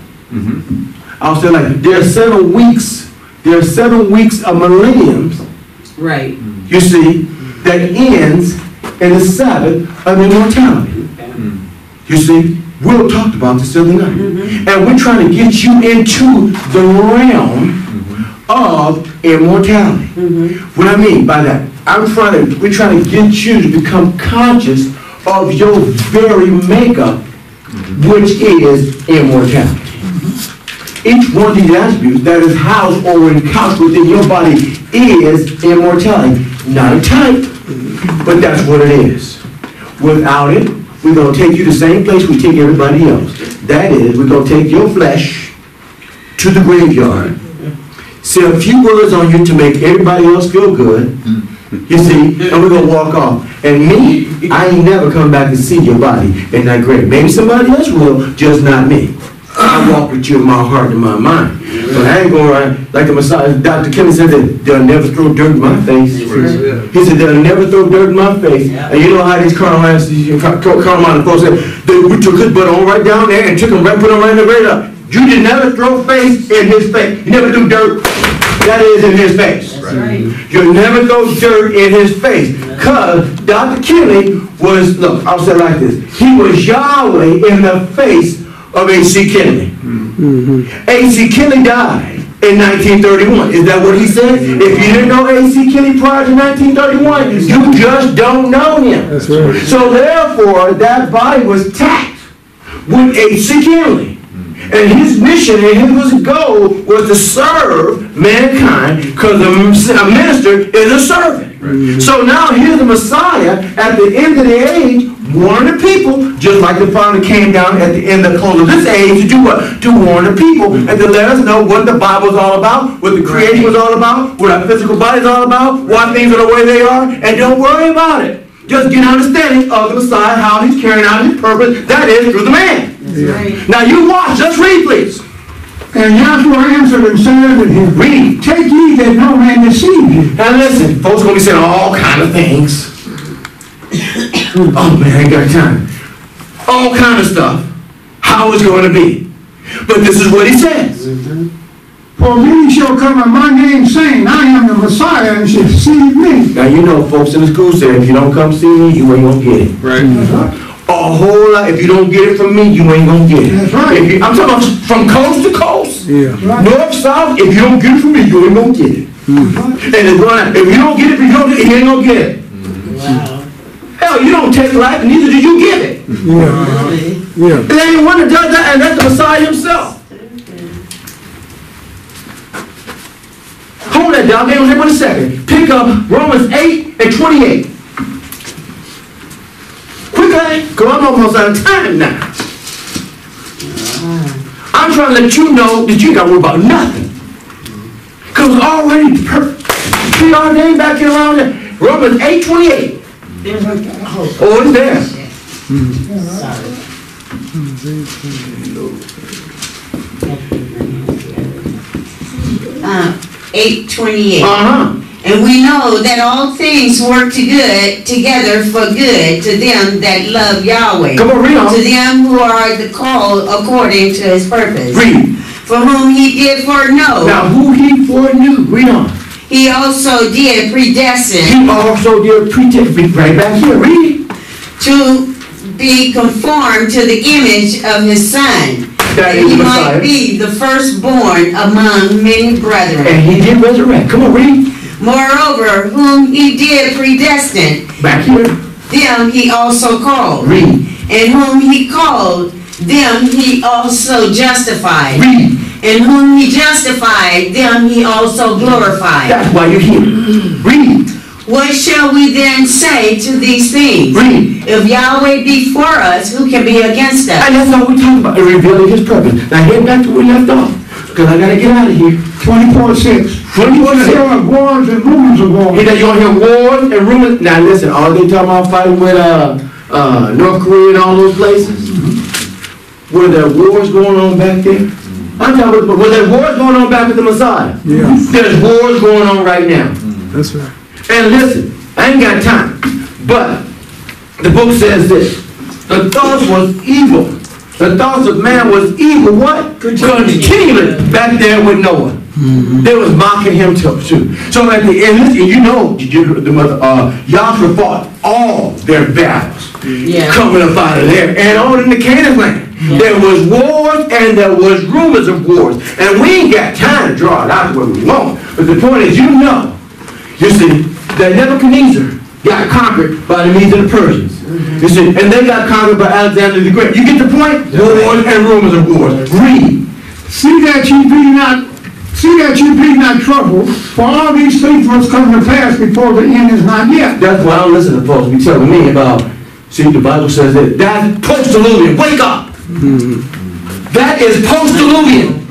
Mm-hmm. I'll say like, there are seven weeks, there are seven weeks of millenniums. Right. You see, that ends in the Sabbath of immortality. Okay. You see, Will talked about this the other night. Mm-hmm. And we're trying to get you into the realm mm-hmm. of immortality. Mm-hmm. What I mean by that, I'm trying to, we're trying to get you to become conscious of your very makeup, mm-hmm. which is immortality. Mm-hmm. Each one of these attributes that is housed or encouched within your body is immortality. Not a type, mm-hmm. but that's what it is. Without it, we're going to take you to the same place we take everybody else. That is, we're going to take your flesh to the graveyard, say a few words on you to make everybody else feel good, you see, and we're going to walk off. And me, I ain't never come back and see your body in that grave. Maybe somebody else will, just not me. I walk with you in my heart and my mind. But I ain't going around, like the Messiah, Doctor Kelly said that they'll never throw dirt in my face. He said they'll never throw dirt in my face. And you know how these Carolina folks said, they, we took his butt on right down there and took him right, put him right in the radar. You did never throw face in his face. You never do dirt. That is in his face. That's right. You never throw dirt in his face. Because Doctor Kelly was, look, I'll say it like this. He was Yahweh in the face of A C Kennedy. Mm-hmm. A C Kennedy died in nineteen thirty-one. Is that what he said? Mm-hmm. If you didn't know A C Kennedy prior to nineteen thirty-one, you just don't know him. That's right. So therefore, that body was taxed with A C Kennedy. And his mission and his goal was to serve mankind, because a minister is a servant. Right. So now here's the Messiah at the end of the age, warn the people, just like the Father came down at the end of the close of this age to do what? To warn the people and to let us know what the Bible is all about, what the creation was all about, what our physical body is all about, why things are the way they are, and don't worry about it. Just get an understanding of the Messiah, how he's carrying out his purpose, that is through the man. Yeah. Right. Now you watch, just read please. And Yahshua answered and said unto him, read. Take heed that no man deceive you. Now listen, folks gonna be saying all kind of things. Oh man, I ain't got time. All kind of stuff. How it's going to be. But this is what he says. Mm-hmm. For many shall come in my name, saying, I am the Messiah, and shall deceive me. Now you know folks in the school say, if you don't come see me, you ain't gonna get it. Right. Mm-hmm. A whole lot. If you don't get it from me, you ain't gonna get it. That's right. If you, I'm talking about from coast to coast. Yeah. Right. North, south. If you don't get it from me, you ain't gonna get it. Mm-hmm. And it's going. If you don't get it, if you don't get it, you ain't gonna get it. Wow. Hell, you don't take life, and neither did you give it. Yeah. Yeah. There ain't one that does that, and that's the Messiah himself. Hold that down. Hang on one second. Pick up Romans eight and twenty-eight. Quickly, because I'm almost out of time now. I'm trying to let you know that you ain't got to worry about nothing. Because it's already perfect. See our name back here around there. Romans eight twenty-eight. Oh, it's there. Uh, eight twenty-eight. Uh-huh. And we know that all things work to good together for good to them that love Yahweh. Come on, read on. To them who are the called according to his purpose. Read. For whom he did foreknow. Now, who he foreknew? Read on. He also did predestine. He also did predestine. Right back here. Read. To be conformed to the image of his son. That That is he the might Messiah. be the firstborn among many brethren. And he did resurrect. Come on, read. Moreover, whom he did predestine, Back here. them he also called. Read. And whom he called, them he also justified. Read. And whom he justified, them he also glorified. That's why you're here. Read. What shall we then say to these things? Read. If Yahweh be for us, who can be against us? And that's all we're talking about. Revealing his purpose. Now head back to where we left off. Because I got to get out of here. twenty-four six. twenty-four There six. are wars and rumors of He wars. said, you want to hear wars and rumors? Now listen, all they talking about fighting with uh, uh, North Korea and all those places? Were there wars going on back there? I'm talking about, were there wars going on back with the Messiah? Yeah. There's wars going on right now. That's right. And listen, I ain't got time, but the book says this: the thoughts was evil. The thoughts of man was evil. What? Continually back there with Noah. They was mocking him too. too. So at the end, listen, you know, you, the mother, uh, Yahshua fought all their battles Yeah. coming up out of there and on in the Canaan land. There was wars and there was rumors of wars. And we ain't got time to draw it out the way we want. But the point is, you know, you see, that Nebuchadnezzar got conquered by the Medes and the Persians. You see, and they got conquered by Alexander the Great. You get the point? Wars and rumors of wars. Read. See that you be not, see that you be not troubled, for all these things must come to pass before the end is not yet. That's why I don't listen to folks be telling me about, see, the Bible says that that's post-diluvian. Wake up! That is post-diluvian.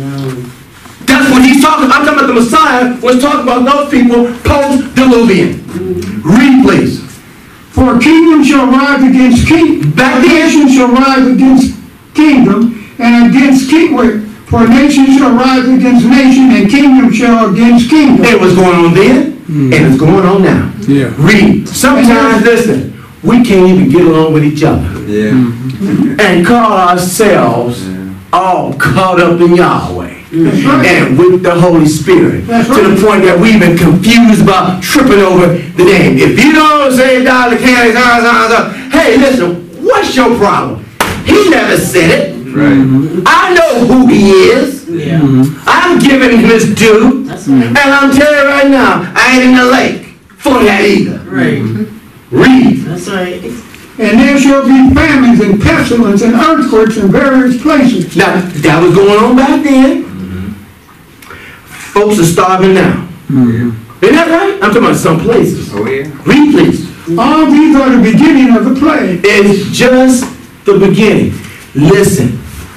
That's what he's talking. I'm talking about the Messiah was talking about those people post-diluvian. Read, please. For kingdom shall rise against king, Back nation then, shall rise against kingdom, and against king, wait, for nation shall rise against nation, and kingdom shall against kingdom. it was going on then, and it's going on now. Yeah. Read. Sometimes, listen, we can't even get along with each other Yeah. and call ourselves all caught up in Yahweh. That's right. And with the Holy Spirit. That's To right. the point that we've been confused about tripping over the name. If you don't say God the King, hey, listen, what's your problem? He never said it. Right. I know who he is. Yeah. I'm giving him his due. That's right. And I'm telling you right now, I ain't in the lake for that either. Right. Read. That's right. And there shall be famines and pestilence and earthquakes in various places. Now, that was going on back then. Folks are starving now. Isn't that right? I'm talking about some places. Oh, yeah. Read, please. All these are the beginning of the plague. It's just the beginning. Listen.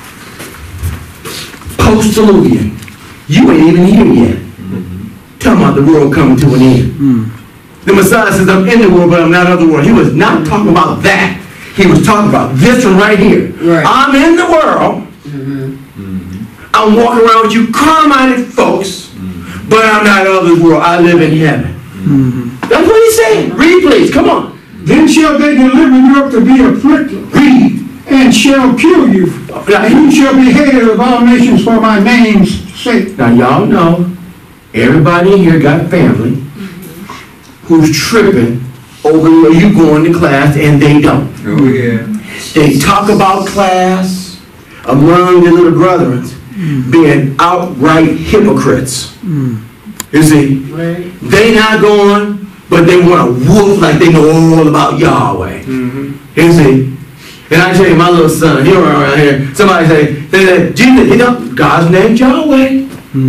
Post-diluvian. You ain't even here yet. Talking about the world coming to an end. The Messiah says, I'm in the world, but I'm not of the world. He was not talking about that. He was talking about this one right here. Right. I'm in the world. I'm walking around with you carnal-minded folks, but I'm not of this world. I live in heaven. That's what he's saying. Read, please. Come on. Then shall they deliver you up to be afflicted, Read. and shall kill you. And you shall be hated of all nations for my name's sake. Now, y'all know, everybody in here got family who's tripping over where you going to class and they don't. Oh, yeah. They talk about class among their little brethren being outright hypocrites. You see, they not going, but they want to whoop like they know all about Yahweh. You see, and I tell you, my little son, he run around here, somebody say, they say, Jesus, you know, God's name's Yahweh.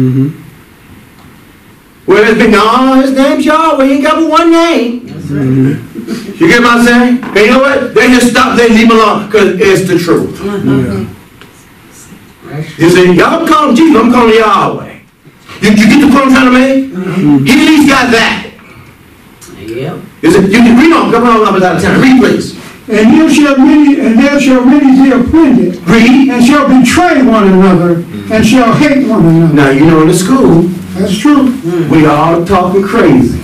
Well, it's been, no, his name's Yahweh, he ain't got but one name. You get what I'm saying? And you know what? They just stop, they leave him alone, because it's the truth. You see, y'all call him Jesus, I'm calling Yahweh. You, you get the point I'm trying to make? He at least got that. Yep. You see, you can read on, come on, I'm out of time. Read, please. And you shall many, and there shall many be offended, Read. and shall betray one another, and shall hate one another. Now, you know, in the school, That's true. We all talking crazy.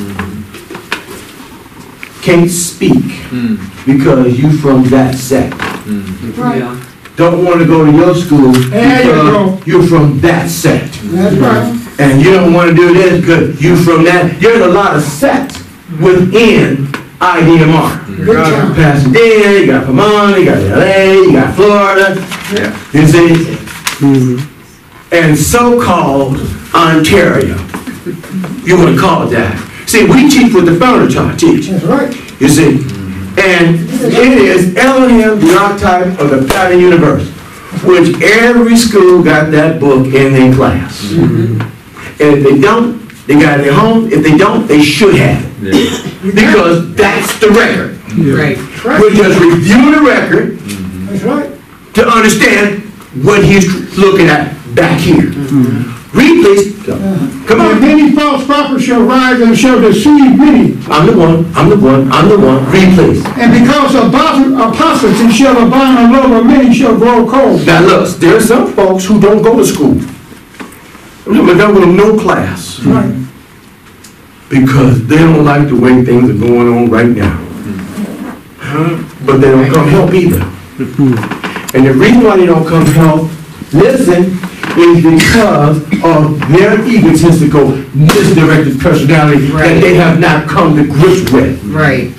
Can't speak because you from that sect. Right. Don't want to go to your school There you go. because you're from that sect. That's right. And you don't want to do this because you from that. There's a lot of sects within I D M R. Big You got time. Pasadena, you got Vermont, you got L A, you got Florida. You see? And so-called Ontario. You want to call it that. See, we teach what the founder taught teach. That's right. You see? And it is Elohim, the archetype of the pattern universe, which every school got that book in their class. And if they don't, they got it at home. If they don't, they should have it. Because that's the record. Right. We're just reviewing the record That's right. to understand what he's looking at back here. Read, please. Come And on. many false prophets shall rise and shall deceive many. I'm the one, I'm the one, I'm the one. Read, please. And because apost- apostasy shall abound, the love of many shall grow cold. Now look, there are some folks who don't go to school. They don't go to no class. Right. Because they don't like the way things are going on right now. But they don't come help either. And the reason why they don't come help, listen, is because of their egotistical, misdirected personality that they have not come to grips with. Right.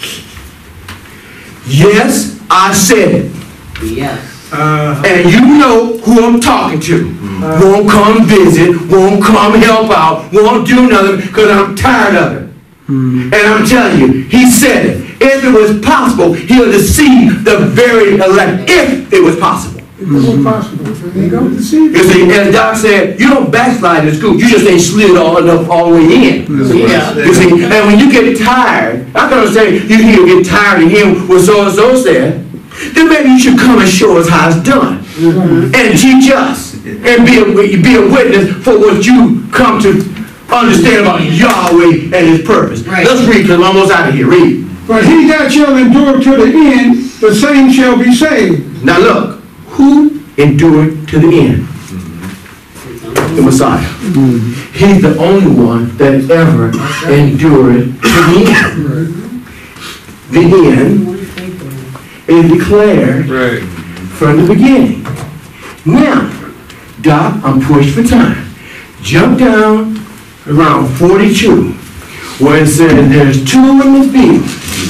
Yes, I said it. Yes. And you know who I'm talking to. Won't come visit, won't come help out, won't do nothing because I'm tired of it. And I'm telling you, he said it. If it was possible, he'll deceive the very elect. If it was possible. It was possible. They don't deceive You you. see, and Doc said, you don't backslide in school, you just ain't slid all enough all the way in. Yeah. You see, and when you get tired, I can understand you hear get tired of hearing what so and so said, then maybe you should come and show us how it's done. And teach us. And be a, be a witness for what you come to understand about Yahweh and his purpose. Right. Let's read, because I'm almost out of here. Read. But he that shall endure to the end, the same shall be saved. Now look, who endured to the end? The Messiah. He's the only one that ever endured to the end. The end is declared Right. from the beginning. Now, Doc, I'm pushed for time. Jump down around forty-two, where it says there's two in the field.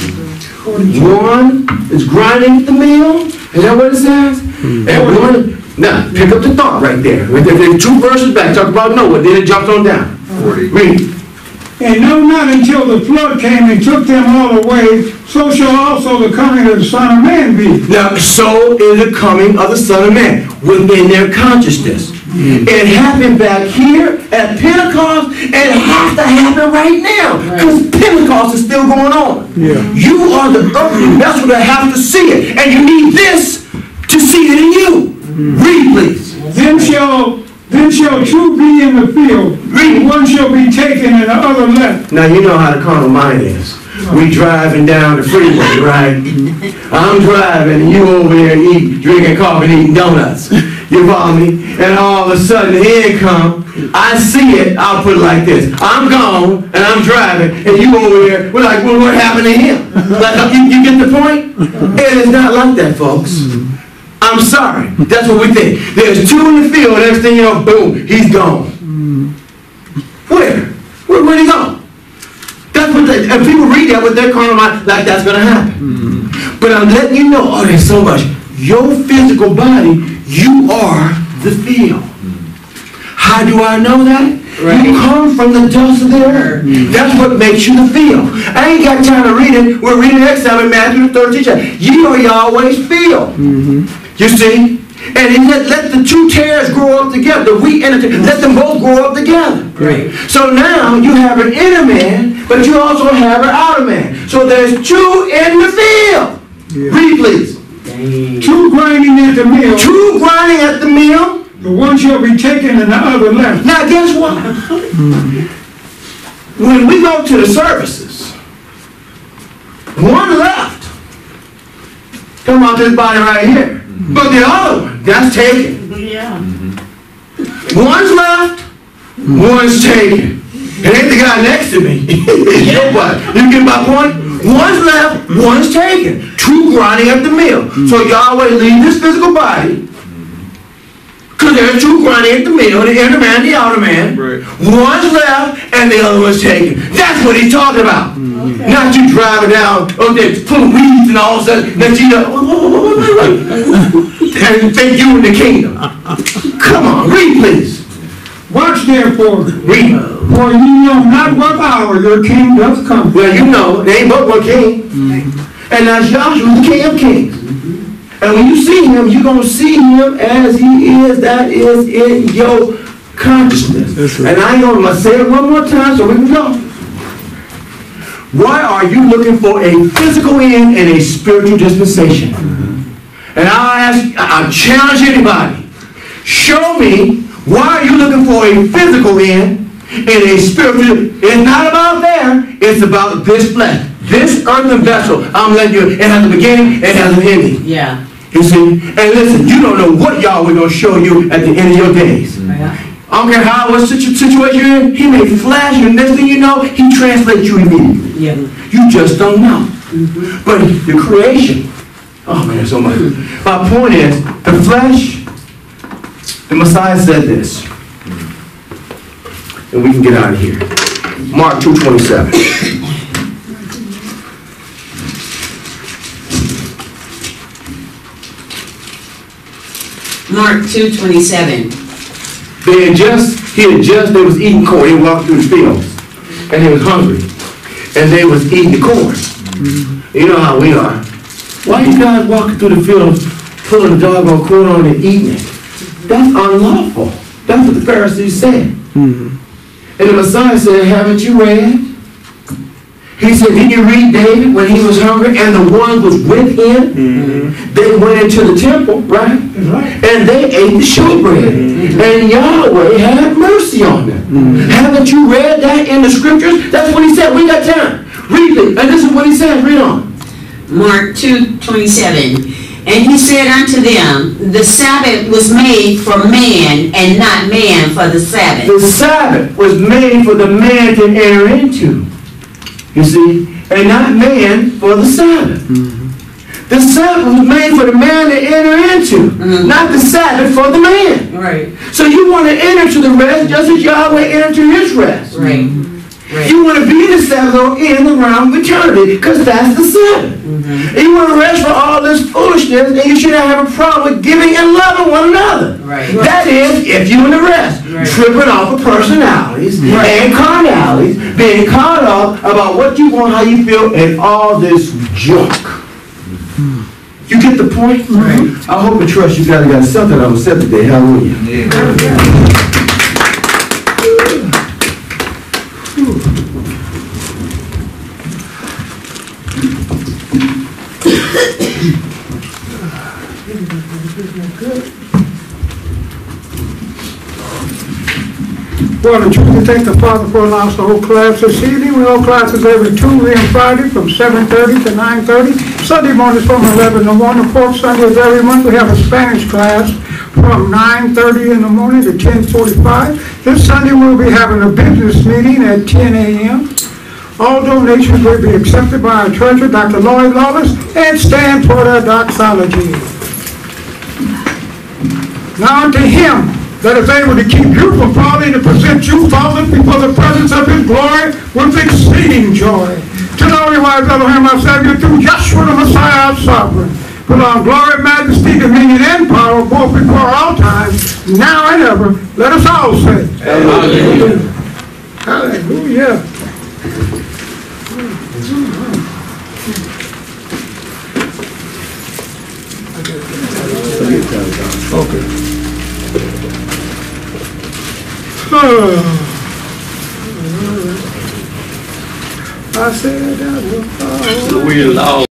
One is grinding at the mill, is that what it says? And one, now, pick up the thought right there. There's two verses back, talk about Noah, then it jumps on down. Forty. Read. And know not until the flood came and took them all away, so shall also the coming of the Son of Man be. Now, so is the coming of the Son of Man within their consciousness. It happened back here at Pentecost, and it has to happen right now, because Pentecost is still going on. You are the earthly vessel that has to see it, and you need this to see it in you. Read, please. Then shall, then shall two be in the field, Read. one shall be taken and the other left. Now, you know how the carnal mind is. We driving down the freeway, right? I'm driving, and you over there eat, drinking coffee and eating donuts. You follow me? And all of a sudden, here it come. I see it, I'll put it like this. I'm gone, and I'm driving, and you over here, we're like, well, what happened to him? Like, you, you get the point? It is not like that, folks. I'm sorry. That's what we think. There's two in the field, and next thing you know, boom, he's gone. Where? Where, where'd he go? That's what they, and people read that with their carnal mind, like that's gonna happen. But I'm letting you know, oh, there's so much. Your physical body, you are the field. How do I know that? You come from the dust of the earth. That's what makes you the field. I ain't got time to read it. We're reading next time in Matthew the thirteenth chapter. Ye are Yahweh's field. You see? And he let, let the two tares grow up together, the wheat and the tares, let them both grow up together. Right. So now you have an inner man, but you also have an outer man. So there's two in the field. Read, please. Two grinding at the mill, Two grinding at the mill. the one shall be taken and the other left. Now guess what? When we go to the services, one left. Come out this body right here. But the other one, that's taken. Yeah. One's left, one's taken. It ain't the guy next to me. It's your butt. You get my point? One's left, one's taken. Two grinding at the mill. So Yahweh leave this physical body, because there's two grinding at the mill, the inner man, the outer man. Right. One's left, and the other one's taken. That's what he's talking about. Okay. Not you driving down, oh, they're pulling weeds and all of a sudden, next you know, wait, wait, wait, wait. And think you in the kingdom. Come on, read please. Watch therefore, Read. for you know not what hour your king doth come. Well, you know, there ain't but one king. Mm-hmm. And that's Joshua, the king of kings. Mm-hmm. And when you see him, you're going to see him as he is. That is in your consciousness. Right. And I ain't going to say it one more time so we can go. Why are you looking for a physical end and a spiritual dispensation? Mm-hmm. And I'll ask, I'll challenge anybody. Show me, why are you looking for a physical end and a spiritual? It's not about there. It's about this flesh. This earthen vessel, I'm letting you, it has a beginning, it has an ending. Yeah. You see? And listen, you don't know what Yahweh going to show you at the end of your days. Yeah. I don't care how, what situ situation you're in, he may flash you, and next thing you know, he translates you immediately. Yeah. You just don't know. Mm-hmm. But the creation, oh man, so much. Mm-hmm. My point is, the flesh, the Messiah said this, and we can get out of here. Mark two twenty-seven. Mark two twenty-seven. They had just, he had just, they was eating corn. He walked through the fields, and he was hungry, and they was eating the corn. Mm-hmm. You know how we are. Why you guys walking through the fields, pulling the doggone corn on and eating it? That's unlawful. That's what the Pharisees said. Mm-hmm. And the Messiah said, haven't you read? He said, did you read David when he was hungry and the one was with him? Mm-hmm. They went into the temple, right? right? And they ate the showbread. Mm-hmm. And Yahweh had mercy on them. Mm-hmm. Haven't you read that in the scriptures? That's what he said. We got time. Read it. And this is what he said. Read on. Mark two twenty-seven. And he said unto them, the Sabbath was made for man, and not man for the Sabbath. The Sabbath was made for the man to enter into. You see? And not man for the Sabbath. Mm-hmm. The Sabbath was made for the man to enter into. Mm-hmm. Not the Sabbath for the man. Right. So you want to enter to the rest just as Yahweh entered to his rest. Right. Right. You want to be in the Sabbath or in the realm of eternity, because that's the Sabbath. Mm-hmm. And you want to rest for all this foolishness, and you shouldn't have a problem with giving and loving one another. Right. That is, if you're in the rest, right. Tripping off of personalities right. And carnalities, being caught up about what you want, how you feel, and all this junk. You get the point? Right. I hope and trust you guys got something I was said today. Hallelujah. Yeah. Well, the truth, thank the Father for allowing us to hold class this evening. We hold classes every Tuesday and Friday from seven thirty to nine thirty. Sunday mornings from eleven to one. The fourth Sunday of every month we have a Spanish class from nine thirty in the morning to ten forty-five. This Sunday we'll be having a business meeting at ten a m All donations will be accepted by our treasurer, Doctor Lloyd Lawless, and stand for their doxology. Now unto him that is able to keep you from falling and present you faultless before the presence of his glory with exceeding joy. To the only wise Elohim, our Savior, through Yeshua the Messiah, our sovereign, belong glory, majesty, dominion, and power, both before all times, now and ever. Let us all say, Hallelujah. Hallelujah. Okay. I said I will follow. So we allow